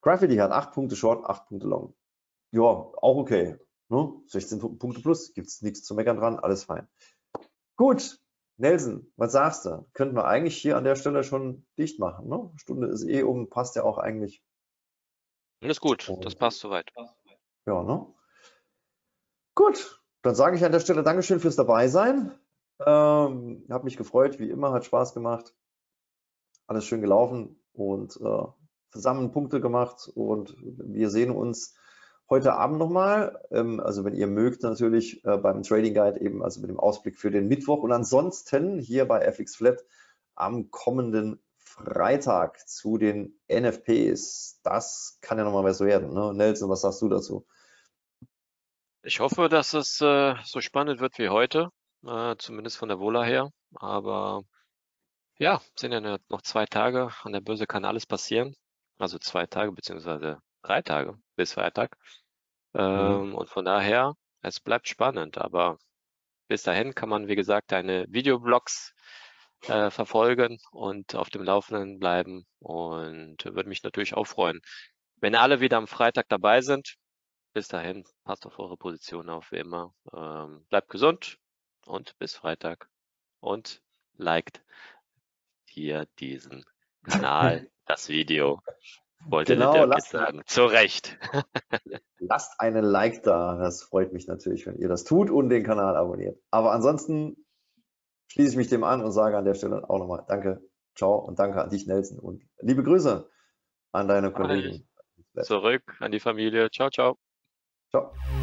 Graffiti hat 8 Punkte Short, 8 Punkte Long. Ja, auch okay. Ne? 16 Punkte plus, gibt es nichts zu meckern dran, alles fein. Gut, Nelson, was sagst du? Könnten wir eigentlich hier an der Stelle schon dicht machen. Ne? Stunde ist eh um, passt ja auch eigentlich. Alles gut, das passt soweit. Ja, ne? Gut, dann sage ich an der Stelle Dankeschön fürs Dabeisein. Habe mich gefreut, wie immer, hat Spaß gemacht. Alles schön gelaufen und zusammen Punkte gemacht und wir sehen uns heute Abend nochmal. Also wenn ihr mögt natürlich beim Trading Guide eben, also mit dem Ausblick für den Mittwoch und ansonsten hier bei FX Flat am kommenden Freitag zu den NFPs. Das kann ja nochmal was werden. Ne? Nelson, was sagst du dazu? Ich hoffe, dass es so spannend wird wie heute, zumindest von der Vola her. Aber ja, sind ja noch 2 Tage. An der Börse kann alles passieren. Also 2 Tage beziehungsweise 3 Tage bis Freitag. Und von daher, es bleibt spannend. Aber bis dahin kann man, wie gesagt, deine Videoblogs verfolgen und auf dem Laufenden bleiben. Und würde mich natürlich auch freuen, wenn alle wieder am Freitag dabei sind. Bis dahin, passt auf eure Position auf, wie immer. Bleibt gesund und bis Freitag. Und liked hier diesen Kanal, das Video. Wollte der Genau, Dirk jetzt sagen. Zu Recht. lasst einen Like da. Das freut mich natürlich, wenn ihr das tut und den Kanal abonniert. Aber ansonsten schließe ich mich dem an und sage an der Stelle auch nochmal Danke, ciao und danke an dich, Nelson. Und liebe Grüße an deine Kollegen. Zurück an die Familie. Ciao, ciao. Ciao.